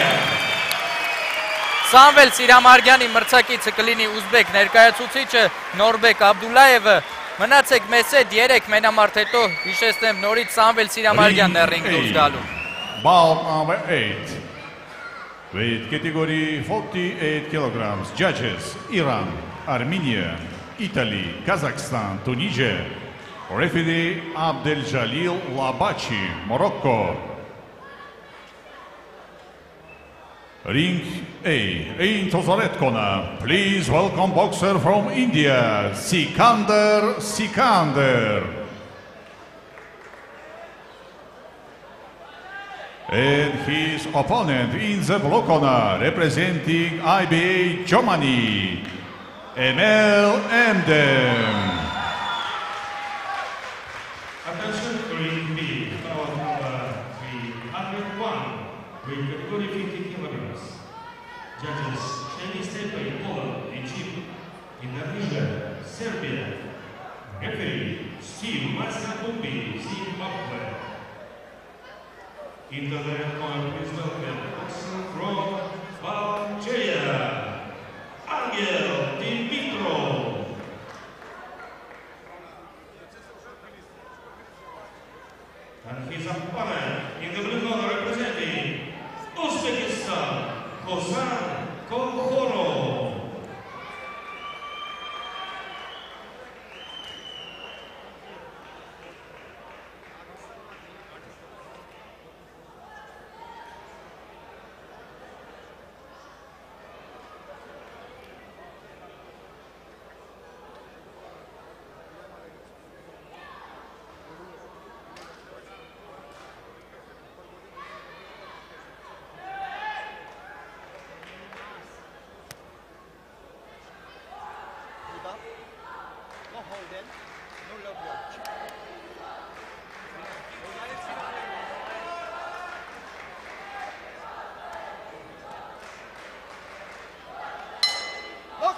Սամվել Սիրամարգյանի մրցակիցը կլինի ուզբեկ ներկայացուցիչը Նորբեկ Աբդուլլայևը Մնացեք մեզ հետ 3 մենամարտ հետո հիշեցնեմ նորից Սամվել Սիրամարգյանն է ռինգ դուրս գալու Bout number 8 with category 48 kilograms. Judges Iran, Armenia, Italy, Kazakhstan, Tunisia. Referee Abdel Jalil Labachi, Morocco. Ring A, into the red corner. Please welcome boxer from India, Sikander Sikander. And his opponent in the blue corner, representing IBA Germany, Emel Emdem. Attention, ring B, bout number 301, weight category 50 kilograms. Judges, Chinese Taipei, Poland, Egypt, Indonesia, Serbia. Referee, Steve Masabumbi, Zimbabwe. Into the red corner, please welcome boxer from Bulgaria, Angel Dimitrov. And his opponent in the blue corner representing Uzbekistan, Kozan Kokhorov. No holding, no low block. Box!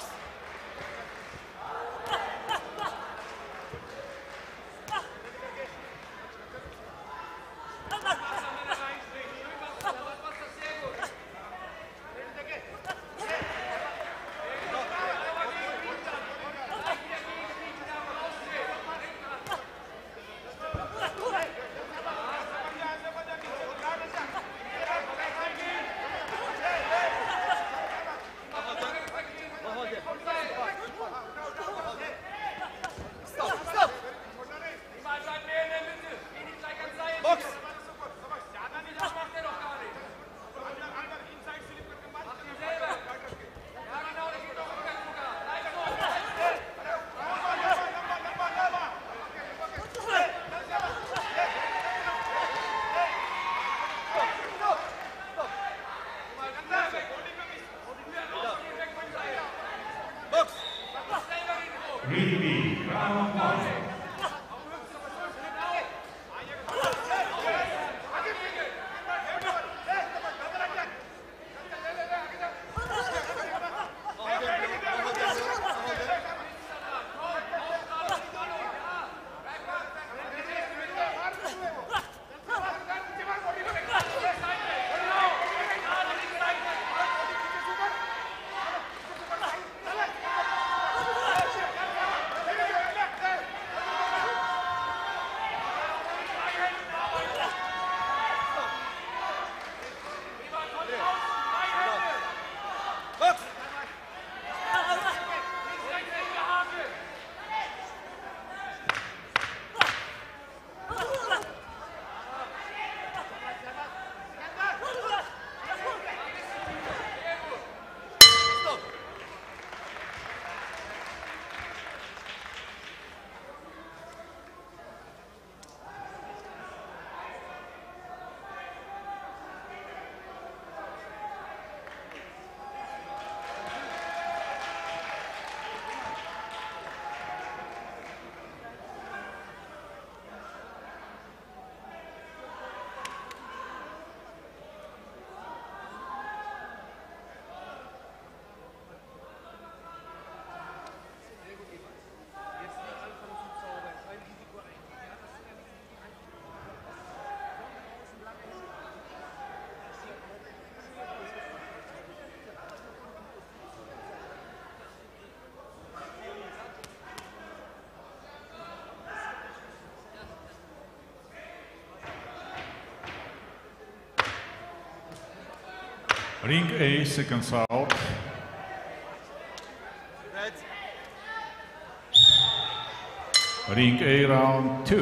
Ring B, round one. Ring A, seconds out. Red. Ring A, round 2.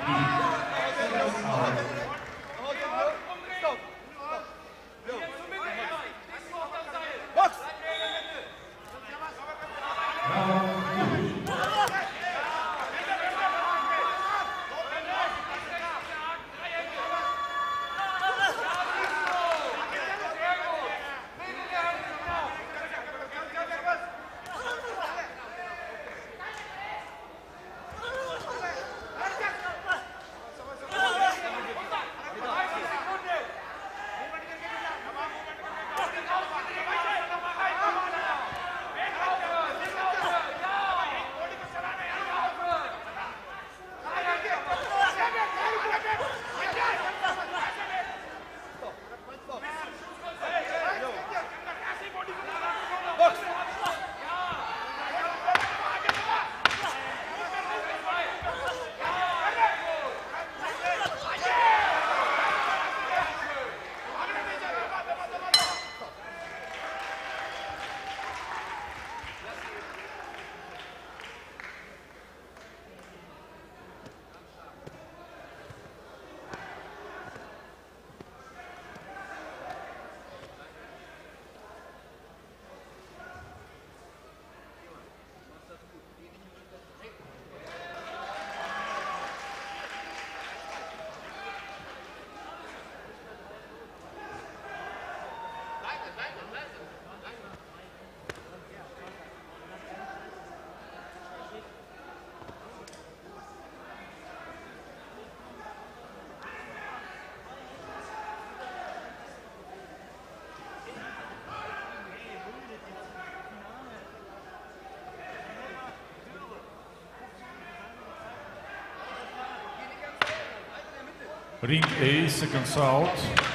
Ring A, seconds out.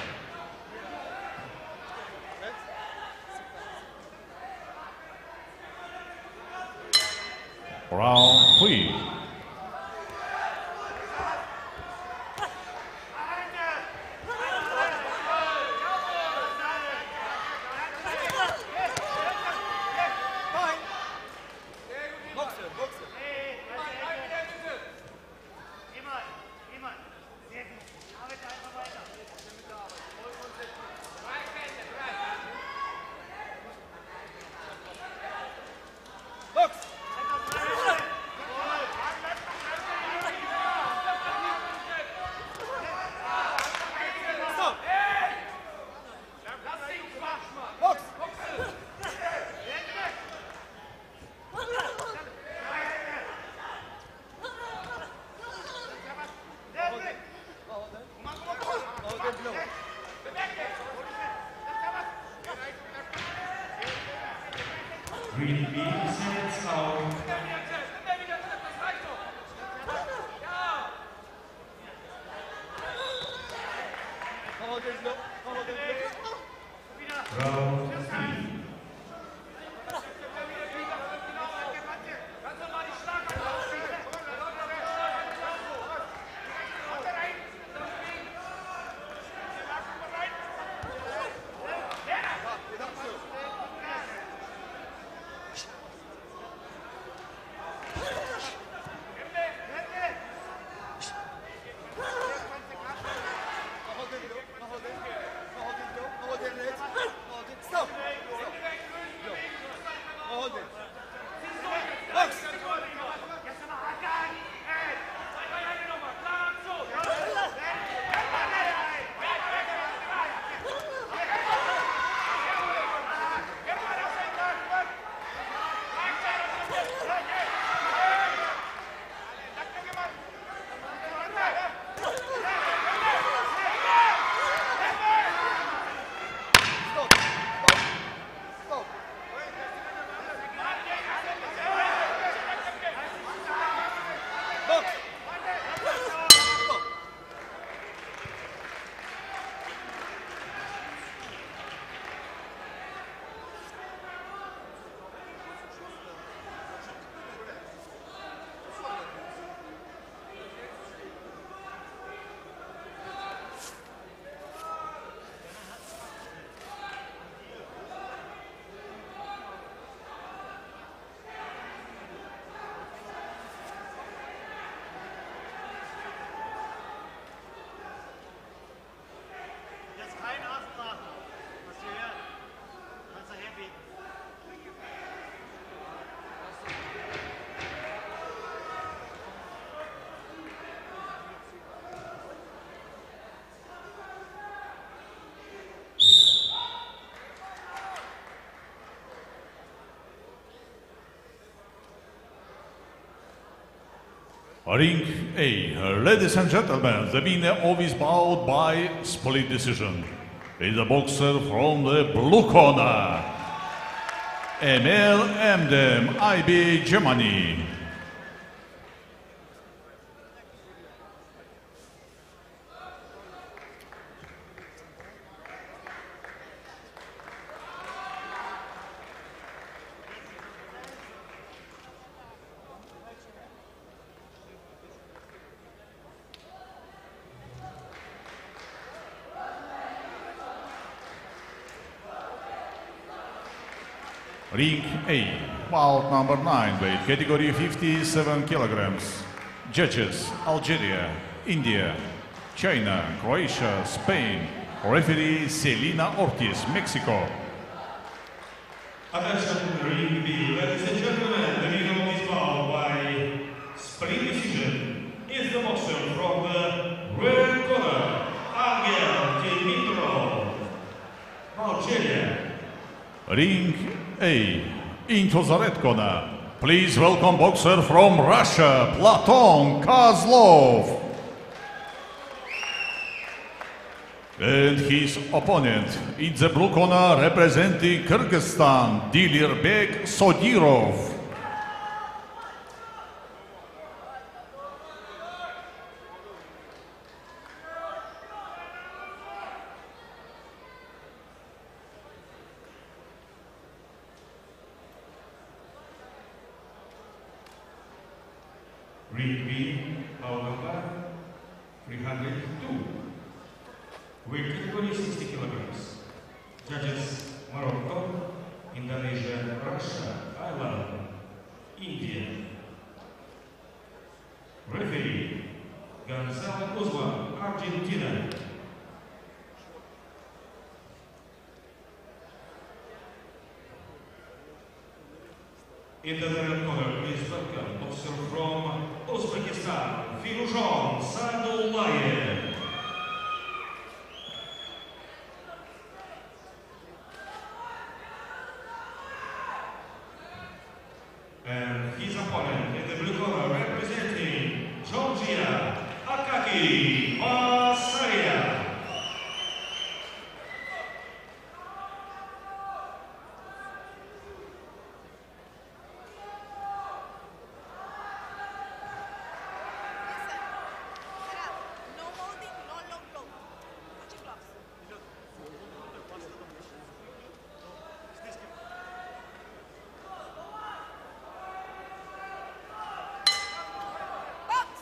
Round 3. Ring B, sets out. Round 3. Stop! Ring A. Ladies and gentlemen, the winner of is bout by split decision is a boxer from the blue corner, Emel Emdem, IB Germany. Ring A, bout number 9, weight category 57 kilograms. Judges: Algeria, India, China, Croatia, Spain. Referee: Selena Ortiz, Mexico. Attention, Ring B. Ladies and gentlemen, the winner of this bout by split decision is the boxer from the red corner, Angel Dimitrov, Algeria. Ring A, into the red corner. Please welcome boxer from Russia, Platon Kozlov. And his opponent in the blue corner, representing Kyrgyzstan, Dilirbek Sodirov. Ring B, bout number 302. Weight category 60 kilograms. Judges: Morocco, Indonesia, Russia, Thailand, India. Referee: Gonzalo Guzman, Argentina. In the red corner, please welcome boxer from Uzbekistan, Firujon Sadullayev. And his opponent in the blue corner, representing Georgia, Akaki Masaria. No molding, no long blow. Put your gloves. Box!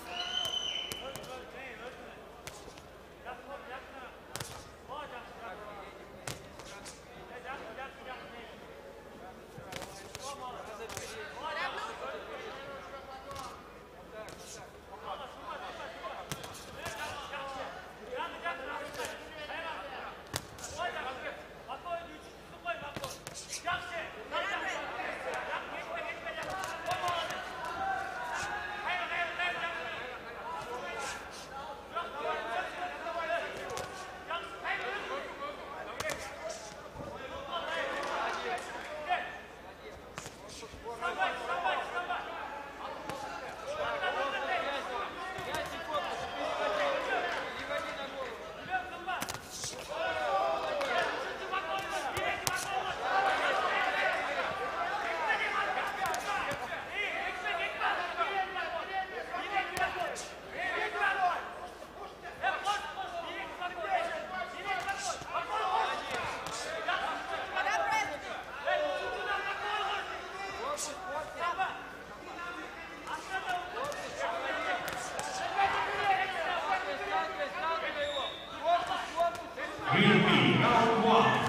Ring B, round 1.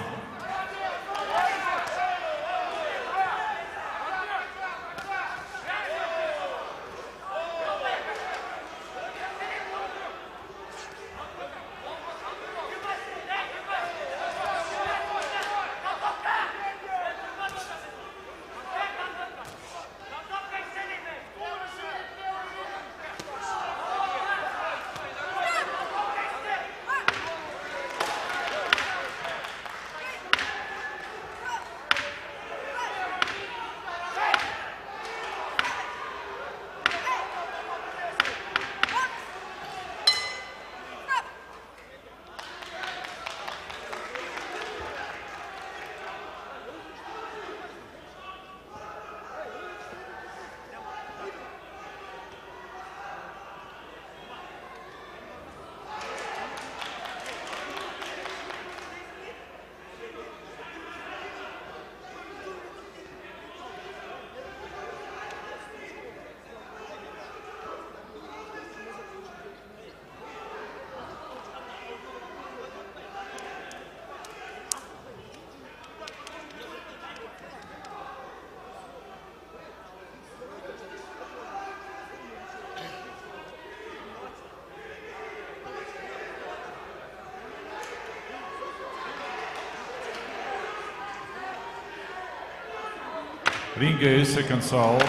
Ring seconds out.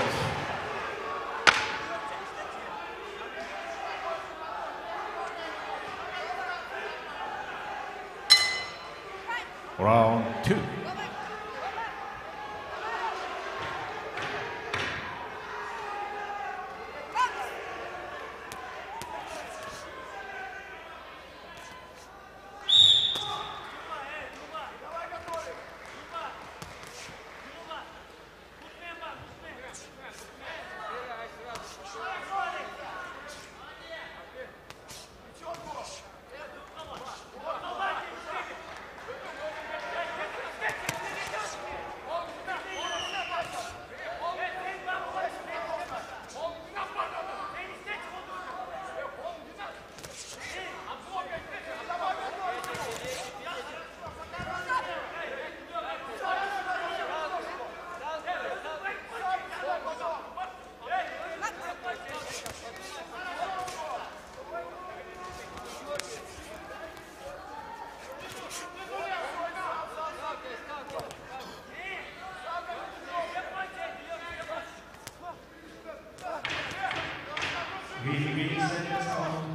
Round 2. Remaining seconds out.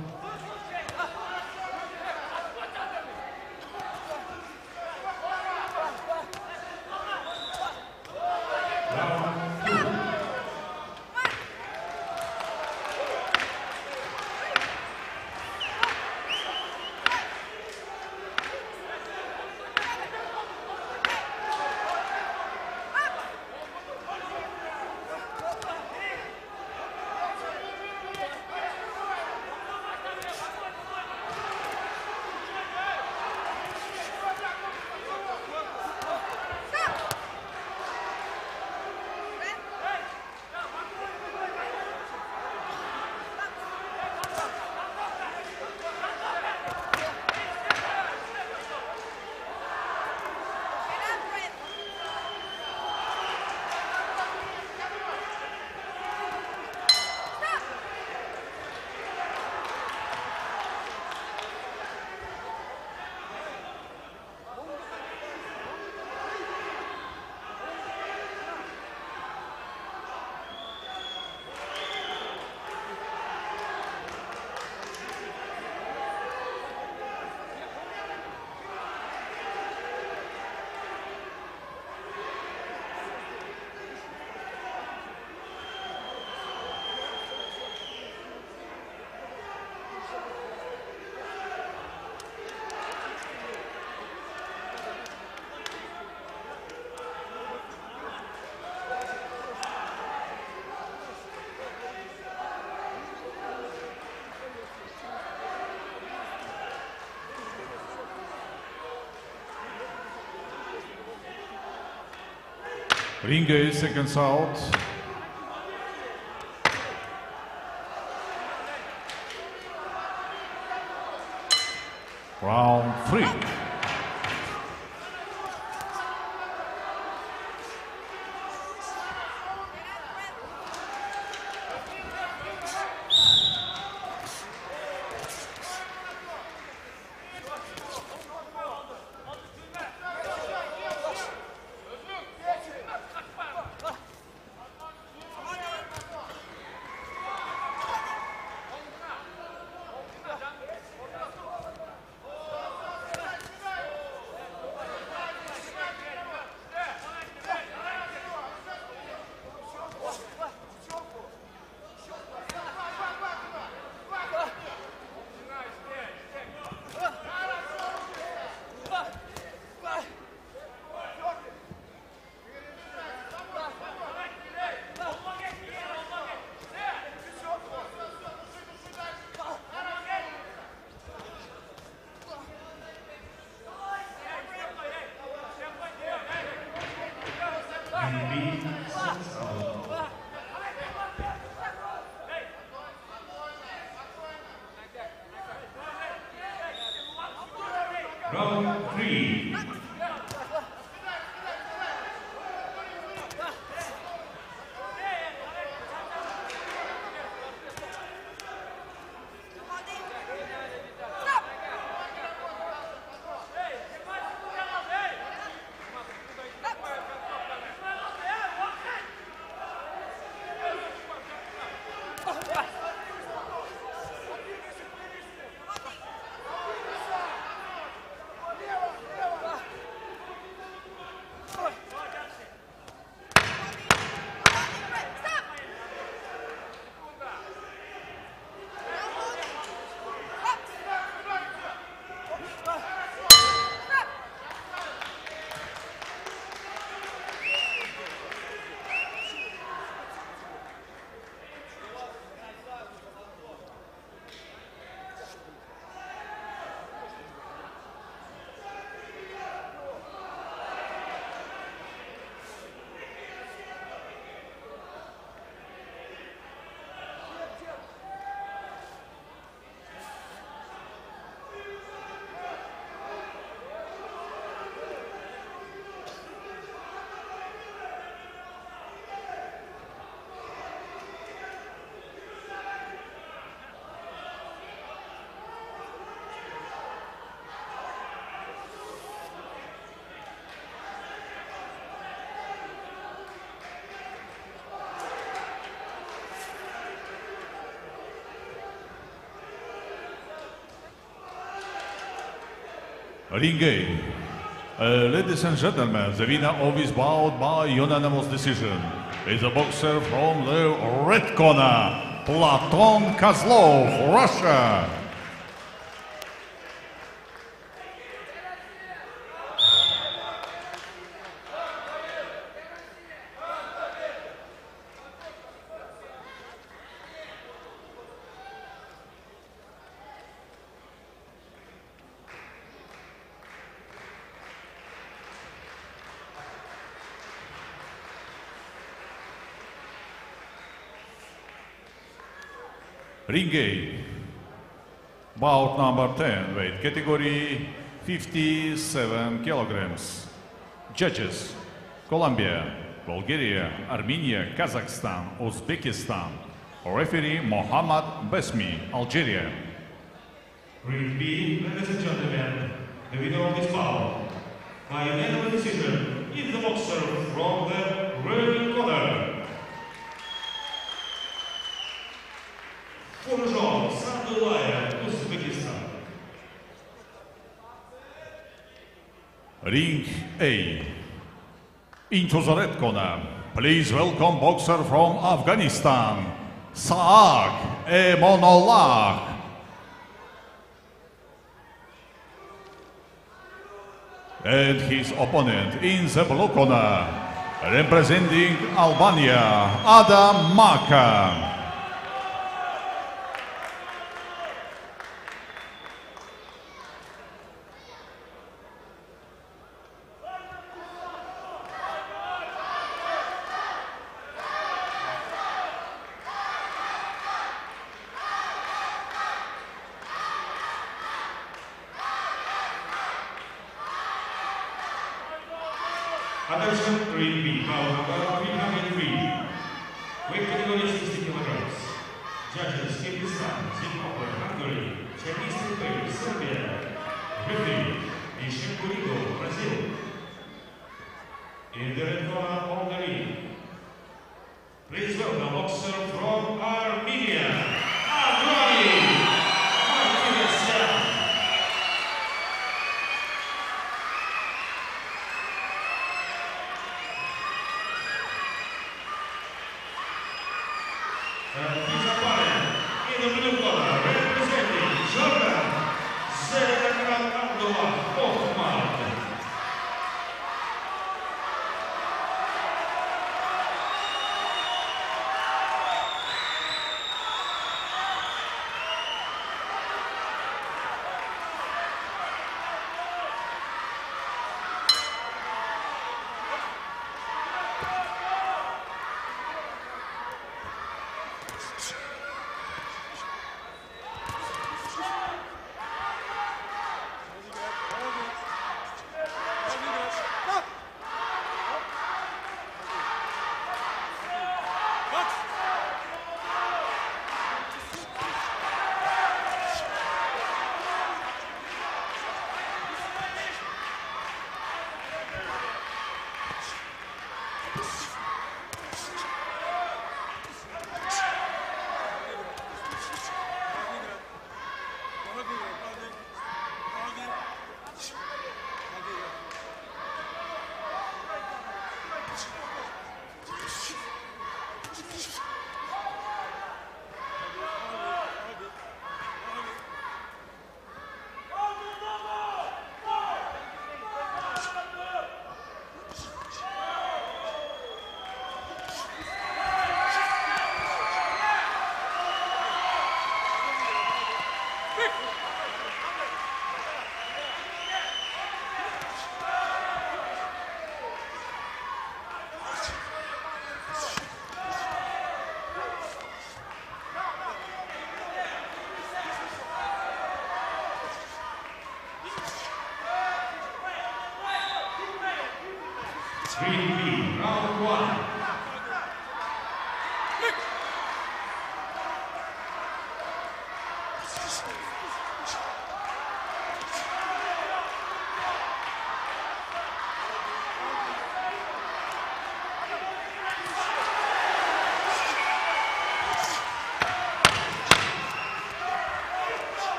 Ring seconds out. Round 3. Remaining seconds out. Round 3. Ring A. Ladies and gentlemen, the winner of this bout by unanimous decision is a boxer from the red corner, Platon Kozlov, Russia. Ring A, bout number 10, weight category 57 kilograms. Judges, Colombia, Bulgaria, Armenia, Kazakhstan, Uzbekistan. Referee, Mohammad Besmi, Algeria. Ring B, ladies and gentlemen, the winner of this bout by unanimous decision is the boxer from the red corner, Furjan Sandullayev, Uzbekistan. Ring A. Into the red corner, please welcome boxer from Afghanistan, Saag Emonollah. And his opponent in the blue corner, representing Albania, Adam Maka. Attention, Ring B, bout number 303. Weight category 60 kilograms. Judges, Kyrgyzstan, Zimbabwe, Hungary, Chinese Taipei, Serbia. Referee, Ishin Kurigo, Brazil. In the red corner of the ring, please welcome boxer from Armenia, Andrei Martinez. His opponent in the blue corner, representing Jordan Zedekan Abdullah Osman.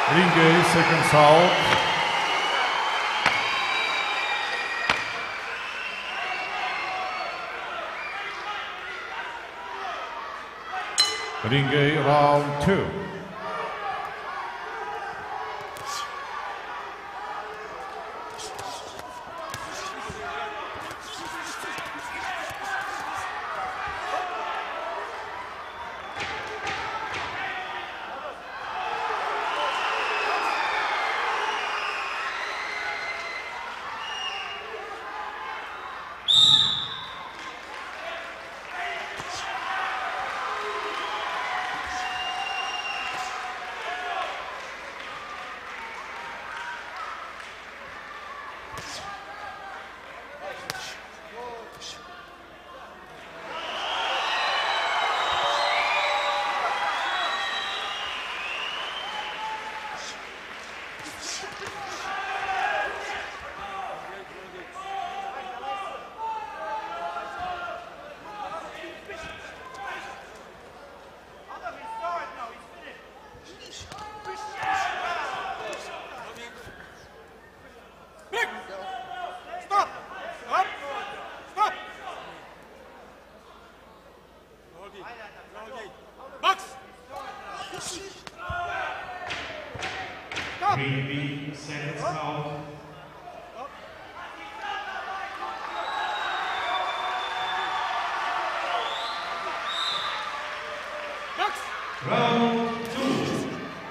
Ring A, seconds out. Ring A, round 2. Ring B, seconds out. Round 2.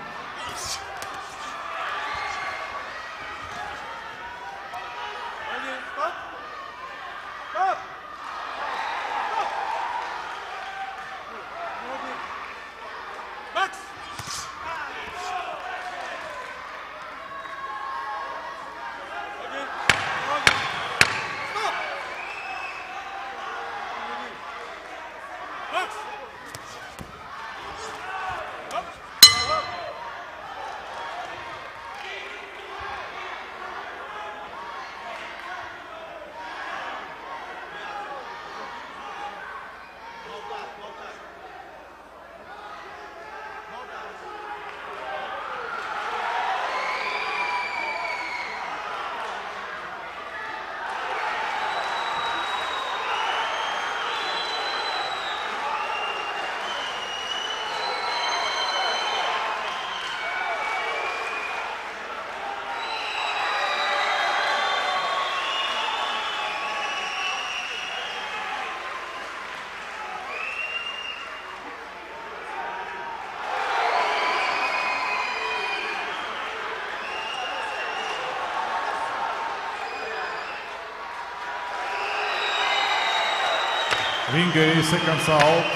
Ring A, seconds out.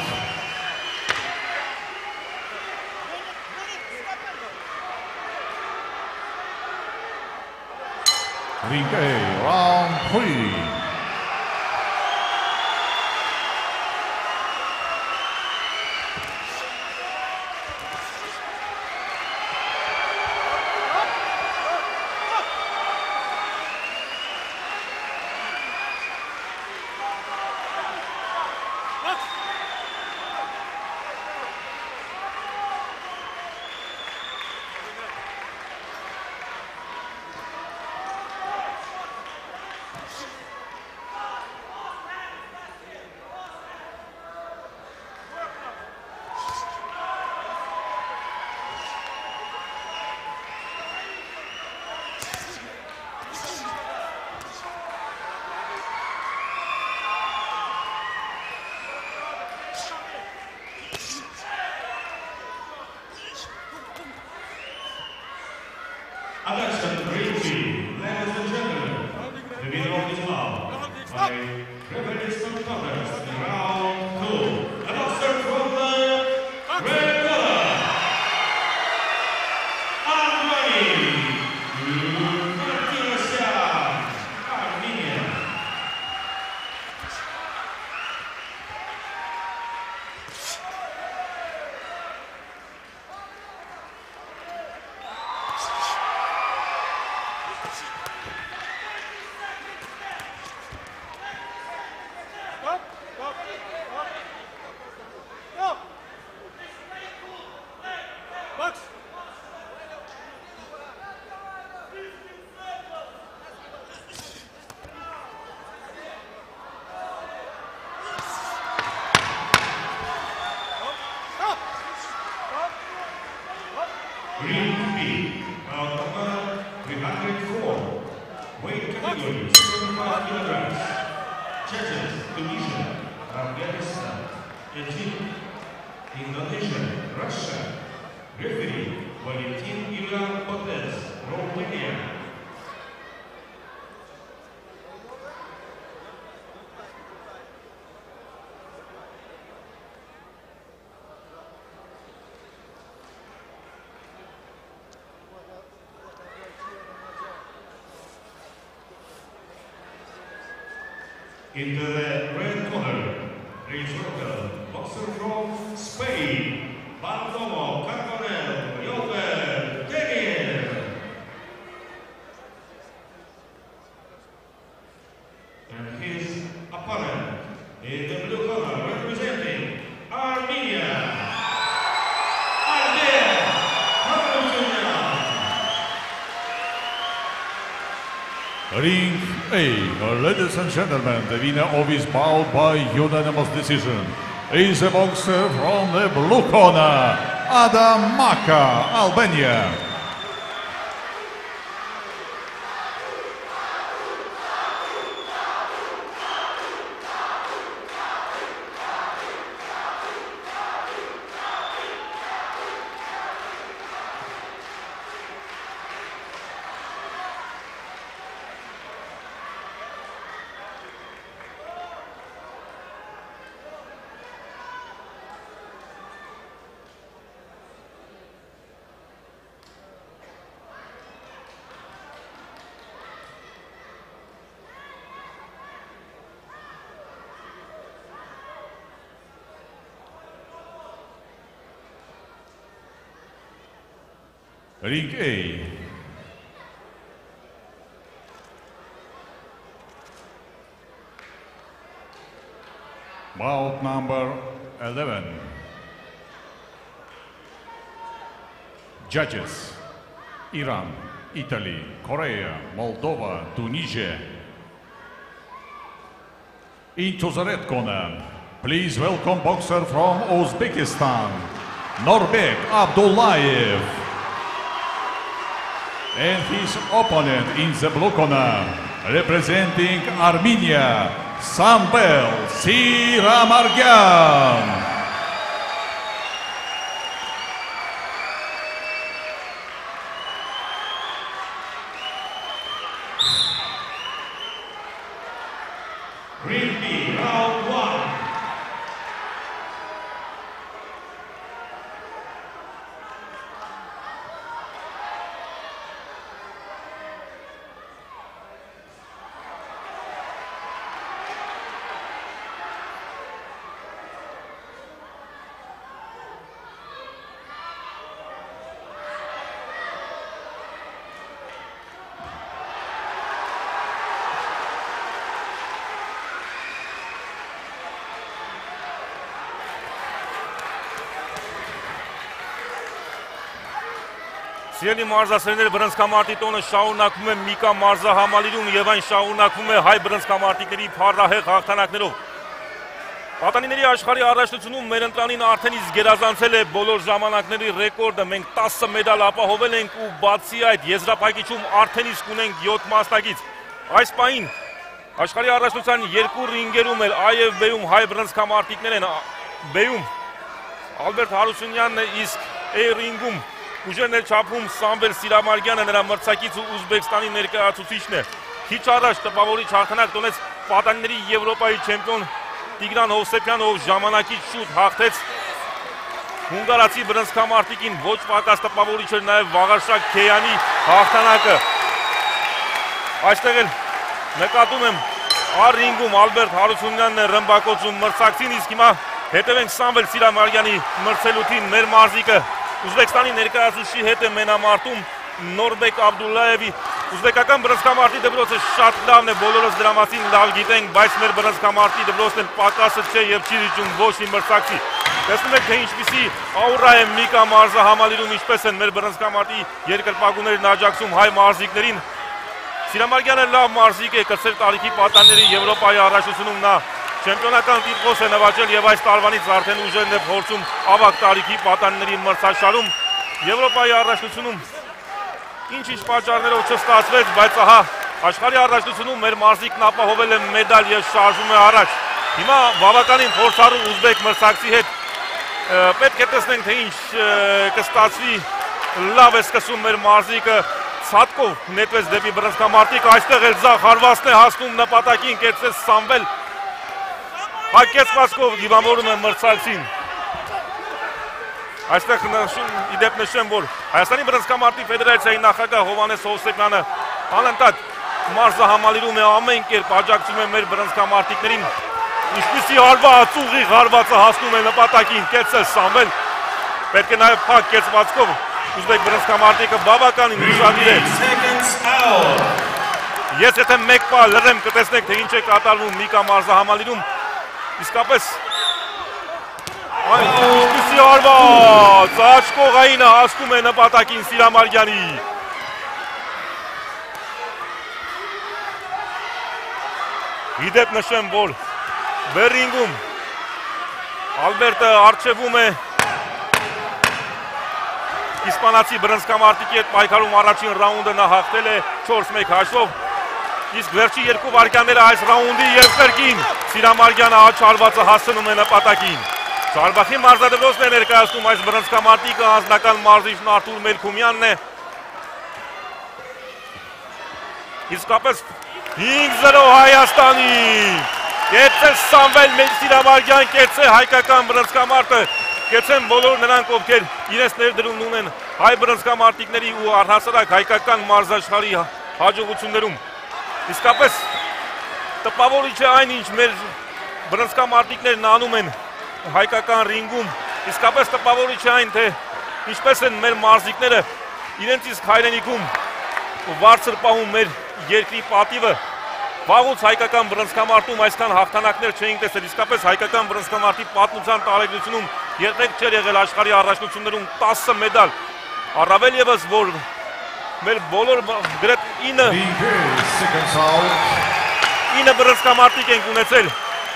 Ring A, round 3. Ring B, bout number 304. Weight category 75 kilograms. Judges: Tunisia, Afghanistan, Egypt, Indonesia, Russia. Referee: Valentin Ilan Potez, Romania. Into the red corner, Resortal boxer from Spain, Bartolo Carconel, Yover, Daniel. And his opponent in the blue corner, representing Armenia, Albert Harutyunyan. Ring A, ladies and gentlemen, the winner of his bout by unanimous decision is a boxer from the blue corner, Adam Maka, Albania. Ring A. Bout number 11. Judges: Iran, Italy, Korea, Moldova, Tunisia. Into the red corner, please welcome boxer from Uzbekistan, Norbek Abdullayev. And his opponent in the blue corner, representing Armenia, Sambel Siramargan. Ring B, round 1. Սիրելի մարզասերներ, բռնցքամարտի տոնը շարունակվում է Միկա մարզահամալիրում եւ այն շարունակվում է հայ բռնցքամարտիկների փառահեղ հաղթանակներով։ Պատանիների աշխարհի առաջնությունում մեր ընտրանին արդեն իսկ գերազանցել է բոլոր ժամանակների ռեկորդը։ Մենք 10 մեդալ ապահովել ենք ու բացի այդ եզրափակիչում արդեն իսկ ունենք 7 մասնակից։ Այս պահին աշխարհի առաջնության 2 ռինգերում էլ այև բեում հայ բռնցքամարտիկներ են։ Բեում Ալբերտ Հարությունյանն է, իսկ A ռինգում ուժերն է չափում Սամվել Սիրամարգյանը, նրա մրցակից ու Ուզբեկստանի ներկայացուցիչն է։ Քիչ առաջ տպավորիչ հաղթանակ տոնեց պատանիների Եվրոպայի չեմպիոն Տիգրան Հովսեփյանը, ով ժամանակից շուտ հաղթեց հունգարացի բռնցքամարտիկին։ Ոչ պակաս տպավորիչ էր նաև Վաղարշակ Քեյանի հաղթանակը։ Այստեղ էլ նկատում եմ ռինգում Ալբերտ Հարությունյանն է ռմբակոծում մրցակցին, իսկ հիմա հետևենք Սամվել Սիրամարգյանի մրցելուտին։ Մեր մարզիկը Ուզբեկստանի ներկայացուցիչի հետ է մենամարտում Նորբեք Աբդուլլայևի։ Ուզբեկական բռնցքամարտի դպրոցը շատ լավն է, բոլորս դրա մասին լավ գիտենք, բայց մեր բռնցքամարտի դպրոցն էլ պակասը չէ եւ չի զիջում ոչ մի մրցակցի։ Տեսնում եք, թե ինչպիսի աուրա է Միկա մարզահամալիրում, ինչպես են մեր բռնցքամարտի երկրպագուներն աջակցում հայ մարզիկներին։ Սիրամարգյանը լավ մարզիկ է, կրտսեր տարիքի պատանիների Եվրոպայի առաջնությունում նա չեմպիոնական տիտղոս է նվաճել եւ այս տարվանից արդեն ուժերն է փորձում ավագ տարիքի պատանիների մրցաշարում։ Եվրոպայի առաջնությունում ինչ-ինչ պատճառներով չստացվեց, բայց ահա աշխարհի առաջնությունում մեր մարզիկն ապահովել է մեդալ եւ շարժվում է առաջ։ Հիմա բավականին փորձառու ուզբեկ մրցակցի հետ պետք է տեսնենք թե ինչ կստացվի։ Լավ է սկսում մեր մարզիկը, ցածկով նետվեց դեպի բռնցքամարտիկ, այստեղ էլ ձախ հարվածն է հասնում նպատակին, կեցեց Սամվել հակեցվածքով դիմավորում է մրցակցին։ Այստեղ իդեպ նշեմ, որ Հայաստանի բռնցքամարտիկ ֆեդերացիայի նախագահ Հովհաննես Հովսեփյանը անընդհատ մարզը համալիրում է, ամեն կերպ աջակցում է մեր բռնցքամարտիկներին։ Ինչպիսի հարված, ուղիղ հարվածը հասնում է նպատակին, կեցել Սամվել, պետք է նաև փակ կեցվածքով ուզբեկ բռնցքամարտիկը բավականին ուշադիր է։ Ես եթե մեկ պահ լռեմ կտեսնեք, թե ինչ է կատարվում Միկա մարզահամալիրում, իսկապես ինչպիսի հարված, աչքողայինը հասնում է նպատակին Սիրամարգյանի։ Իդեպ նշեմ, որ Բերինգում Ալբերտը արչևում է իսպանացի բռնցքամարտիկի հետ պայքարում առաջին ռաունդը նա հաղթել է 4-1 հաշվով, իսկ վերջի երկու վայրկյանները այս ռաունդի եւ կրկին Սիրամարգյանը աչ հարվածը հասնում է նպատակին։ Շարբախի մարզադպրոցն է ներկայացնում այս բռնցքամարտիկը, անձնական մարզիչն Արթուր Մելքումյանն է։ Իսկապես 5-0 Հայաստանի։ Կեցե Սամվել Սիրամարգյան, կեցե հայկական բռնցքամարտը, կեցեն բոլոր նրանք, ովքեր իրենց ներդրումն ունեն հայ բռնցքամարտիկների ու առհասարակ հայկական մարզաշխարհի հաջողություններում։ Իսկապես տպավորիչ է այն, ինչ մեր բռնցքամարտիկներն անում են հայկական ռինգում, իսկապես տպավորիչ է այն, թե ինչպես են մեր մարզիկները իրենց իսկ հայրենիքում բարձր պահում մեր երկրի պատիվը։ Վաղուց հայկական բռնցքամարտում այսքան հաղթանակներ չէինք տեսել, իսկապես հայկական բռնցքամարտի պատմության տարեգրությունում երբեք չէր եղել աշխարհի առաջնություններում 10 մեդալ, առավել ևս որ մեր բոլոր գրեթե 9 բռնցքամարտիկ ենք ունեցել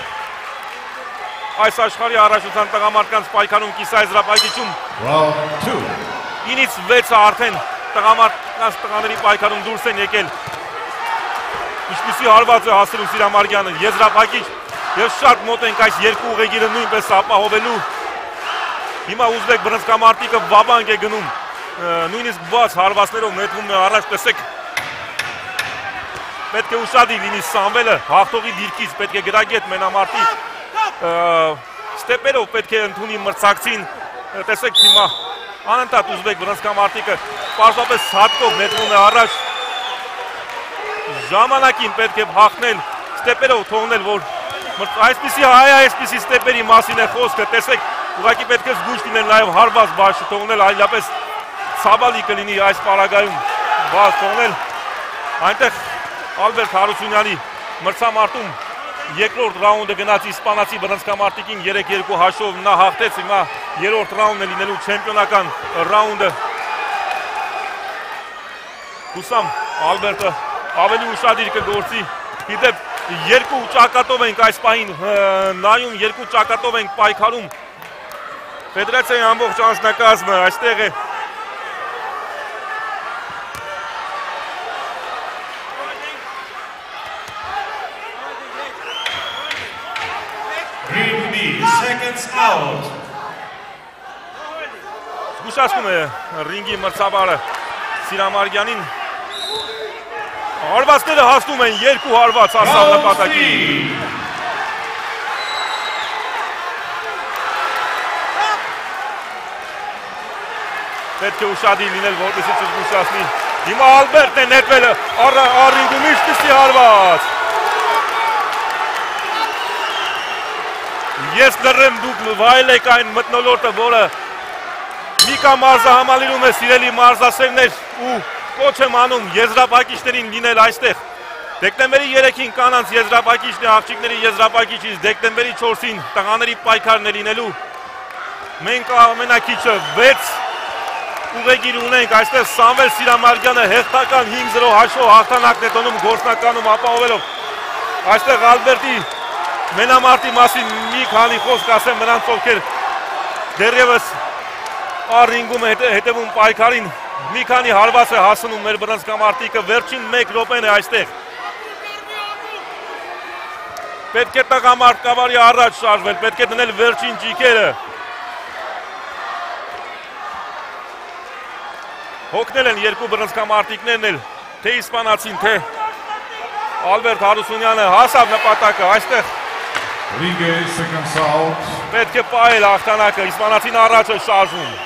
այս աշխարհի առաջնության տղամարդկանց պայքարում կիսաեզրափակիչում 9-ից 6-ը արդեն տղամարդկանց տղաների պայքարում դուրս են եկել։ Ինչպիսի հարված է հասնում Սիրամարգյանը, եզրափակիչ եւ շատ մոտ ենք այս երկու ուղեգիրը նույնպես ապահովելու։ Հիմա ուզբեկ բռնցքամարտիկը վաբանկ է գնում, նույնիսկ բաց հարվածներով նետվում է առաջ, տեսեք։ Պետք է ուշադիր լինի Սամվելը, հաղթողի դիրքից պետք է գրագետ մենամարտի ստեպերով պետք է ընդունի մրցակցին, տեսեք հիմա անընդհատ ուզբեկ բռնցքամարտիկը պարզապես հատկով նետվում է առաջ։ Ժամանակին պետք է հաղթնել, ստեպերով թողնել, որ այսպիսի այսպիսի ստեպերի մասին է խոսքը, տեսեք, ուղղակի պետք է զգույշ լինել նաև հարված բաց թողնել, այլապես ցավալի կլինի այս պարագայում բաց թողնել։ Այնտեղ Ալբերտ Հարությունյանի մրցամարտում երկրորդ ռաունդը գնաց իսպանացի բռնցքամարտիկին 3-2 հաշվով նա հաղթեց, հիմա երրորդ ռաունդն է լինելու չեմպիոնական ռաունդը։ Հուսամ Ալբերտը ավելի ուշադիր կգործի, իդեպ երկու ճակատով ենք այս պահին նայում, երկու ճակատով ենք պայքարում, ֆեդերացիայի ամբողջ անձնակազմը այստեղ է։ Զգուշացնում է ռինգի մրցավարը Սիրամարգյանին, հարվածները հասնում են, երկու հարված հասավ նպատակին։ Պետք է ուշադիր լինել, որպեսզի չզգուշացնի։ Հիմա Ալբերտն է նետվել առինգում, ինչպիսի հարված։ Ես լռեմ, դուք վայելեք այն մթնոլորտը, որը Միկա մարզահամալիրում է, սիրելի մարզասերներ, ու կոչ եմ անում եզրափակիչներին լինել այստեղ։ Դեկտեմբերի 3-ին կանանց եզրափակիչն է, աղջիկների եզրափակիչից, դեկտեմբերի 4-ին տղաների պայքարն է լինելու։ Մենք ամենակիչը 6 ուղեգիր ունենք, այստեղ Սամվել Սիրամարգյանը հերթական 5-0 հաշվով հաղթանակն է տոնում գործնականում ապահովելով։ Այստեղ Ալբերտի մենամարտի մասին մի քանի խոսք ասեմ նրանց, ովքեր դեռևս Արինգում հետևում պայքարին մի քանի հարված է հասնում մեր բռնցքամարտիկը, վերջին 1 րոպեն է այստեղ։ Պետք է տղամարդկավարի առաջ շարժվել, պետք է դնել վերջին ճիքերը։ Հոգնել են երկու բռնցքամարտիկներն էլ, թե իսպանացին, թե Ալբերտ Հարությունյանը հասավ նպատակը, այստեղ Ringe seconds out. պետք է պահել հաղթանակը, իսպանացին առաջ է շարժվում։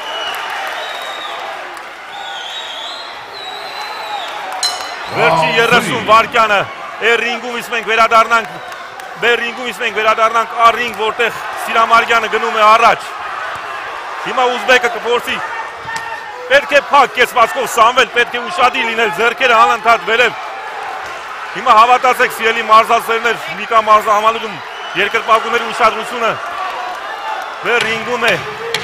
Վերջի 30 վարկյանը ռինգում իսկ մենք վերադառնանք առինգ, որտեղ Սիրամարգյանը գնում է առաջ։ Հիմա ուզբեկը կփորձի։ Պետք է փակ կեցվածքով Սամվել, պետք է ուշադիր լինել, ձեռքերը անընդհատ վերև։ Հիմա հավատացեք սիրելի մարզասերներ, Միկա մարզահամալիրում երկրպագուների ուշադրությունը ռինգում է։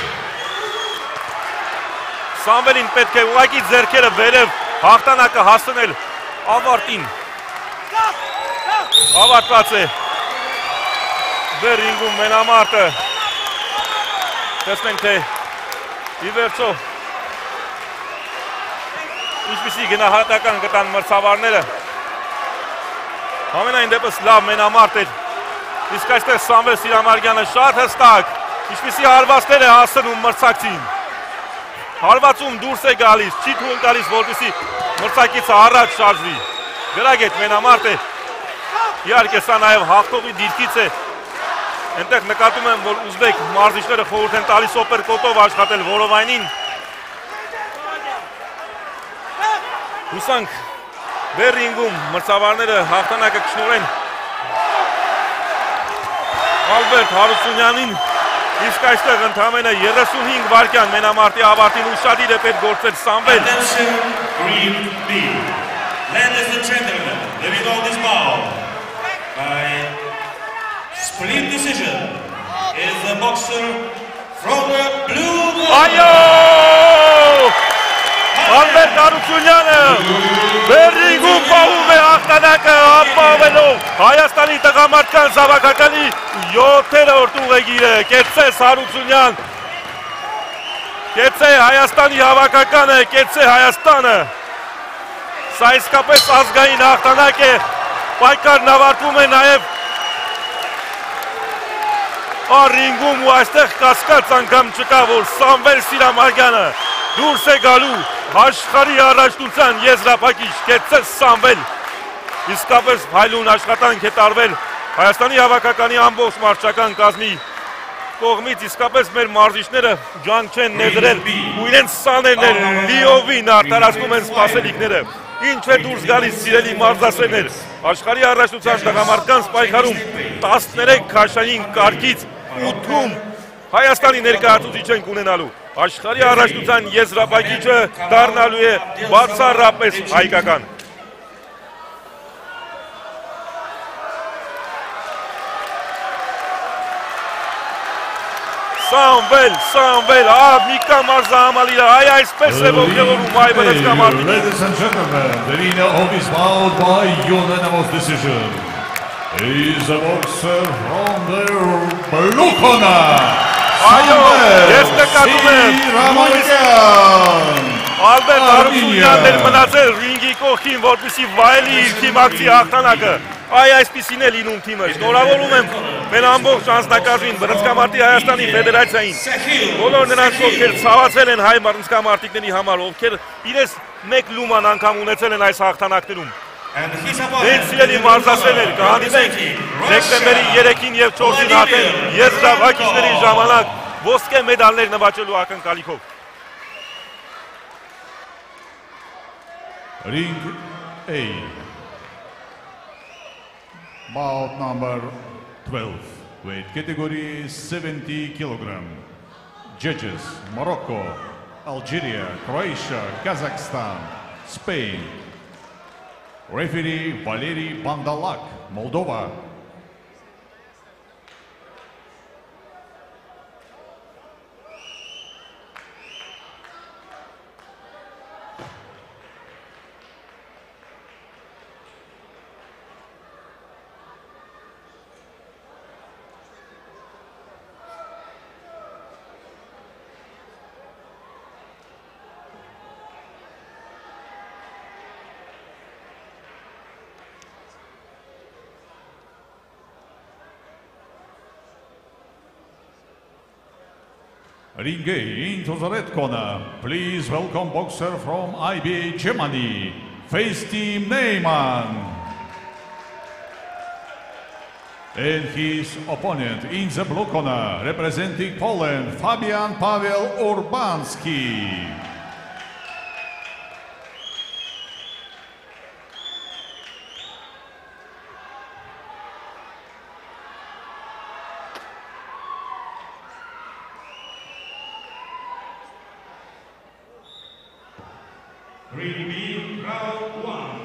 Սամվելին պետք է ուղղակի ձեռքերը վերև, հաղթանակը հասցնել ավարտին։ Ավարտված է ռինգում մենամարտը։ Տեսնենք թե ի վերջո ինչպիսի գնահատական կտան մրցավարները։ Ամենայն դեպս լավ մենամարտ էր։ Իսկ այստեղ Սամվել Սիրամարգյանը շատ հստակ ինչպիսի հարվածներ է հասցնում մրցակցին։ Հարվածում դուրս է գալիս, չի թույլ տալիս, որպեսզի մրցակիցը առաջ շարժվի։ Գրագետ մենամարտ է։ Իհարկե սա նաև հաղթողի դիրքից է։ Այնտեղ նկատում եմ, որ ուզբեկ մարզիչները խորհուրդ են տալիս օպերկոտով աշխատել որովայնին։ Հուսանք ռինգում մրցավարները հաղթանակը կշնորհեն Ալբերտ Հարությունյանին, իսկ այստեղ ընդամենը 35 վարկյան մենամարտի ավարտին ուշադիր է պետք գործել Սամվել։ Ladies and gentlemen, the winner of this bout by split decision is the boxer from the blue corner. Այո! Ալբերտ Հարությունյանը ռինգում պահում է հաղթանակը ապահովելով Հայաստանի տղամարդկան զավակականի 7-րդ ուղեգիրը։ Կեցցես Հարությունյան, կեցցե Հայաստանի հավաքականը, կեցցե Հայաստանը։ Սա իսկապես ազգային հաղթանակ է, պայքարն ավարտվում է նաև ռինգում ու այստեղ կասկած անգամ չկա, որ Սամվել Սիրամարգյանը դուրս է գալու աշխարհի առաջնության եզրափակիչ, կեցցես Սամվել։ Իսկապես փայլուն աշխատանք է տարվել Հայաստանի հավաքականի ամբողջ մարզչական կազմի կողմից, իսկապես մեր մարզիչները ջանք չեն ներդրել ու իրենց սաներն էլ լիովին արտարացնում են սպասելիքները։ Ինչ է դուրս գալիս սիրելի մարզասերներ, աշխարհի առաջնության տղամարդկանց պայքարում 13 քաշային կարգից 8-ում Հայաստանի ներկայացուցիչ ենք ունենալու։ Աշխարհի առաջնության եզրափակիչը դառնալու է բացառապես հայկական։ Սամվել, Միկա մարզահամալիրը, այսպես է ողջևորում այ բռնցքամարտիկը։ Ladies and gentlemen, the winner of this bout by unanimous decision is a boxer from the blue corner. Այո, ես նկատում եմ Ալբերտ Հարությունյանն էր մնացել ռինգի կողքին, որպեսզի վայելի իր թիմակցի հաղթանակը։ Այսպիսին է լինում թիմը։ Շնորհավորում եմ մեր ամբողջ անձնակազմին, բռնցքամարտի Հայաստանի ֆեդերացիային, բոլոր նրանց, ովքեր ցավացել են հայ բռնցքամարտիկների համար, ովքեր իրենց մեկ լուման անգամ ունեցել են այս հաղթանակներում։ Մենք սիրելի մարզասերներ, կհանդիպենք դեկտեմբերի 3-ին և 4-ին արդեն եզրափակիչների ժամանակ ոսկե մեդալներ նվաճելու ակնկալիքով։ Ring A. Bout number 12. Weight category 70 kilogram. Judges: Morocco, Algeria, Croatia, Kazakhstan, Spain. Referee: Valery Bandalak, Moldova. Ringing into the red corner, please welcome boxer from IBA Germany, Face Team Neyman. And his opponent in the blue corner, representing Poland, Fabian Paweł Urbanski. Ring B, round 1.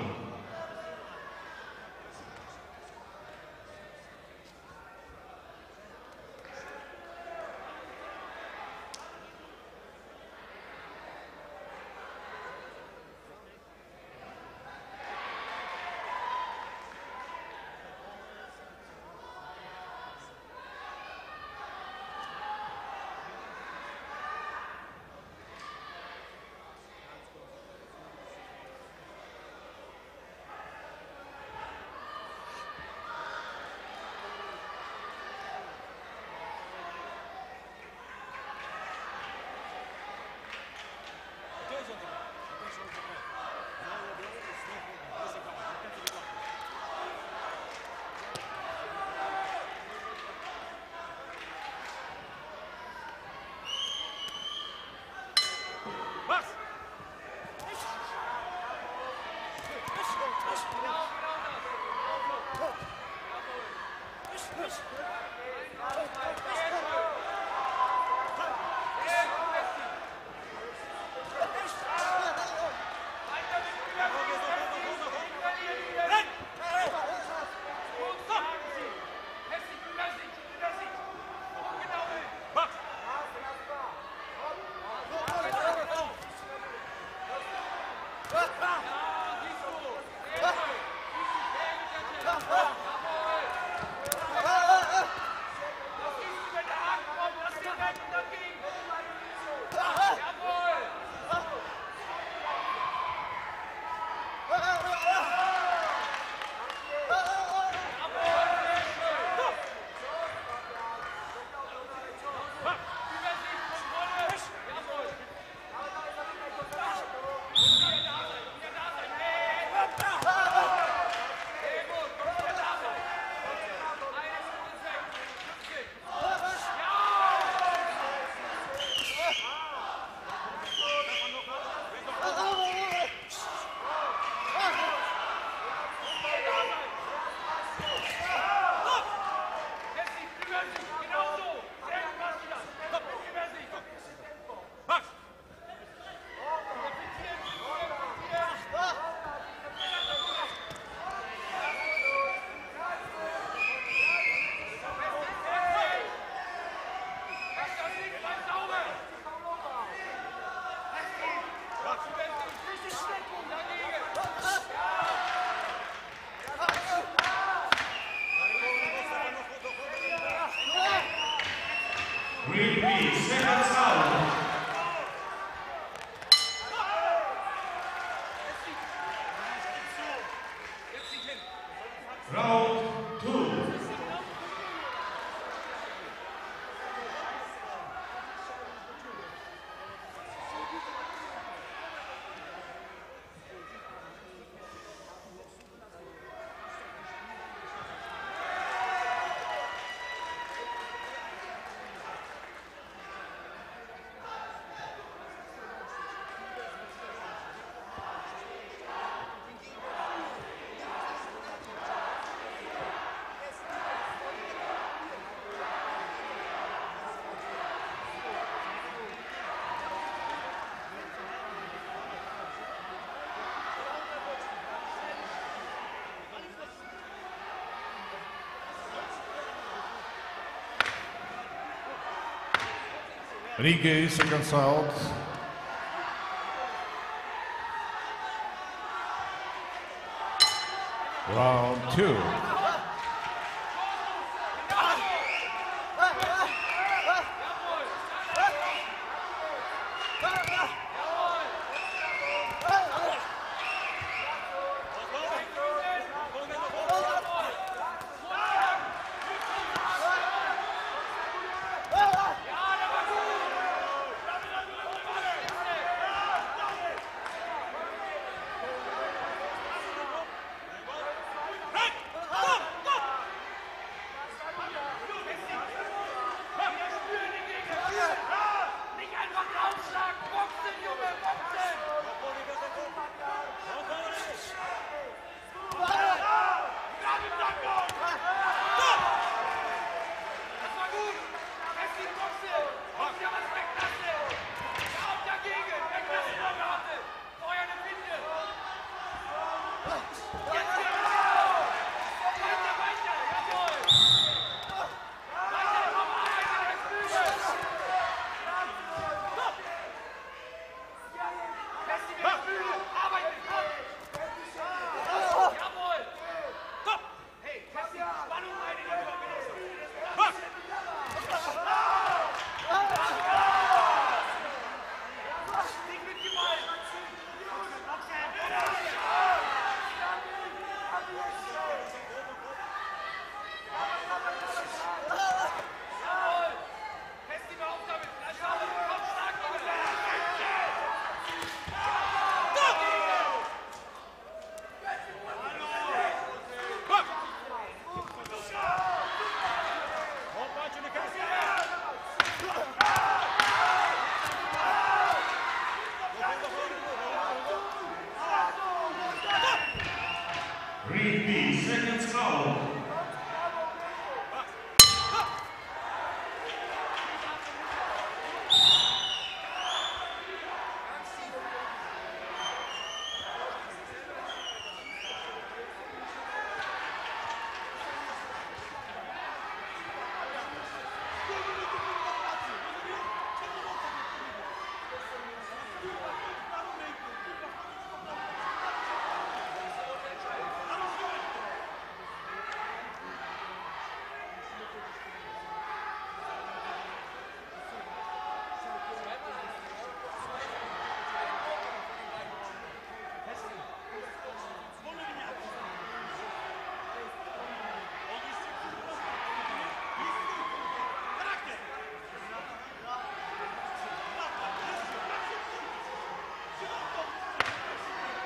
Ring B, seconds out. Round 2. Ring A, seconds out. Round 2.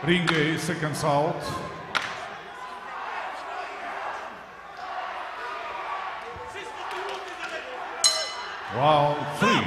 Ring A, seconds out. Round 3.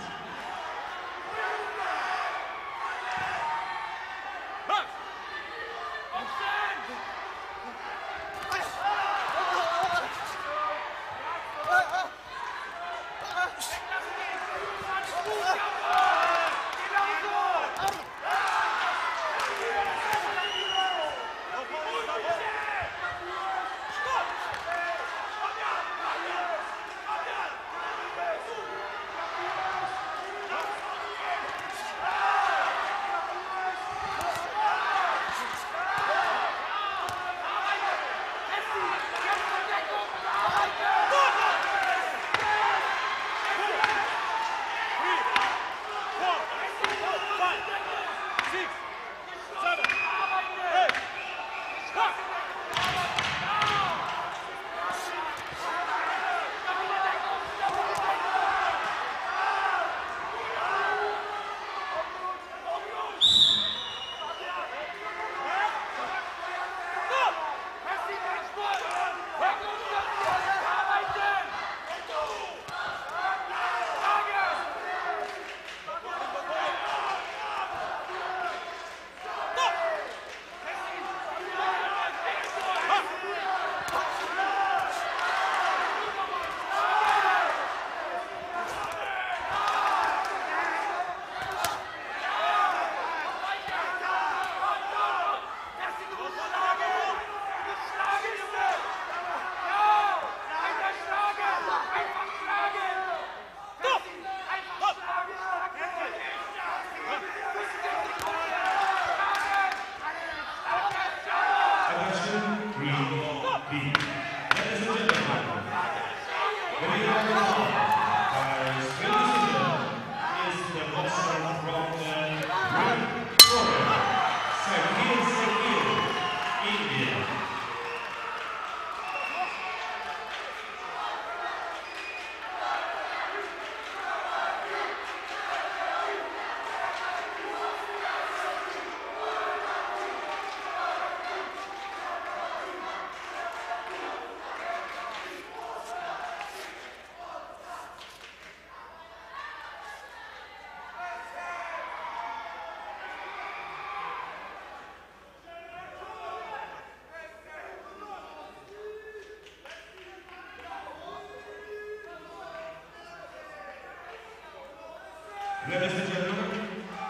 Ladies and gentlemen,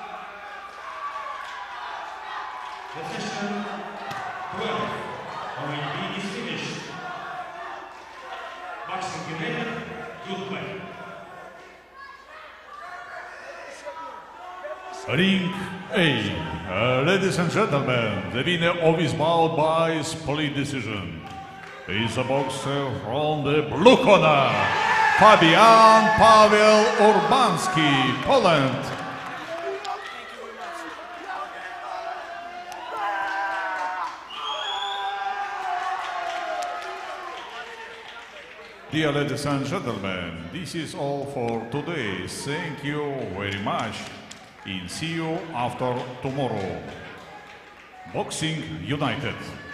the session 12 of the is finished. Boxing United, good play. Ring A. Ladies and gentlemen, the winner of his bout by split decision is a boxer from the blue corner, Fabian Paweł Urbanski, Poland. Dear ladies and gentlemen, this is all for today. Thank you very much and see you after tomorrow. Boxing United.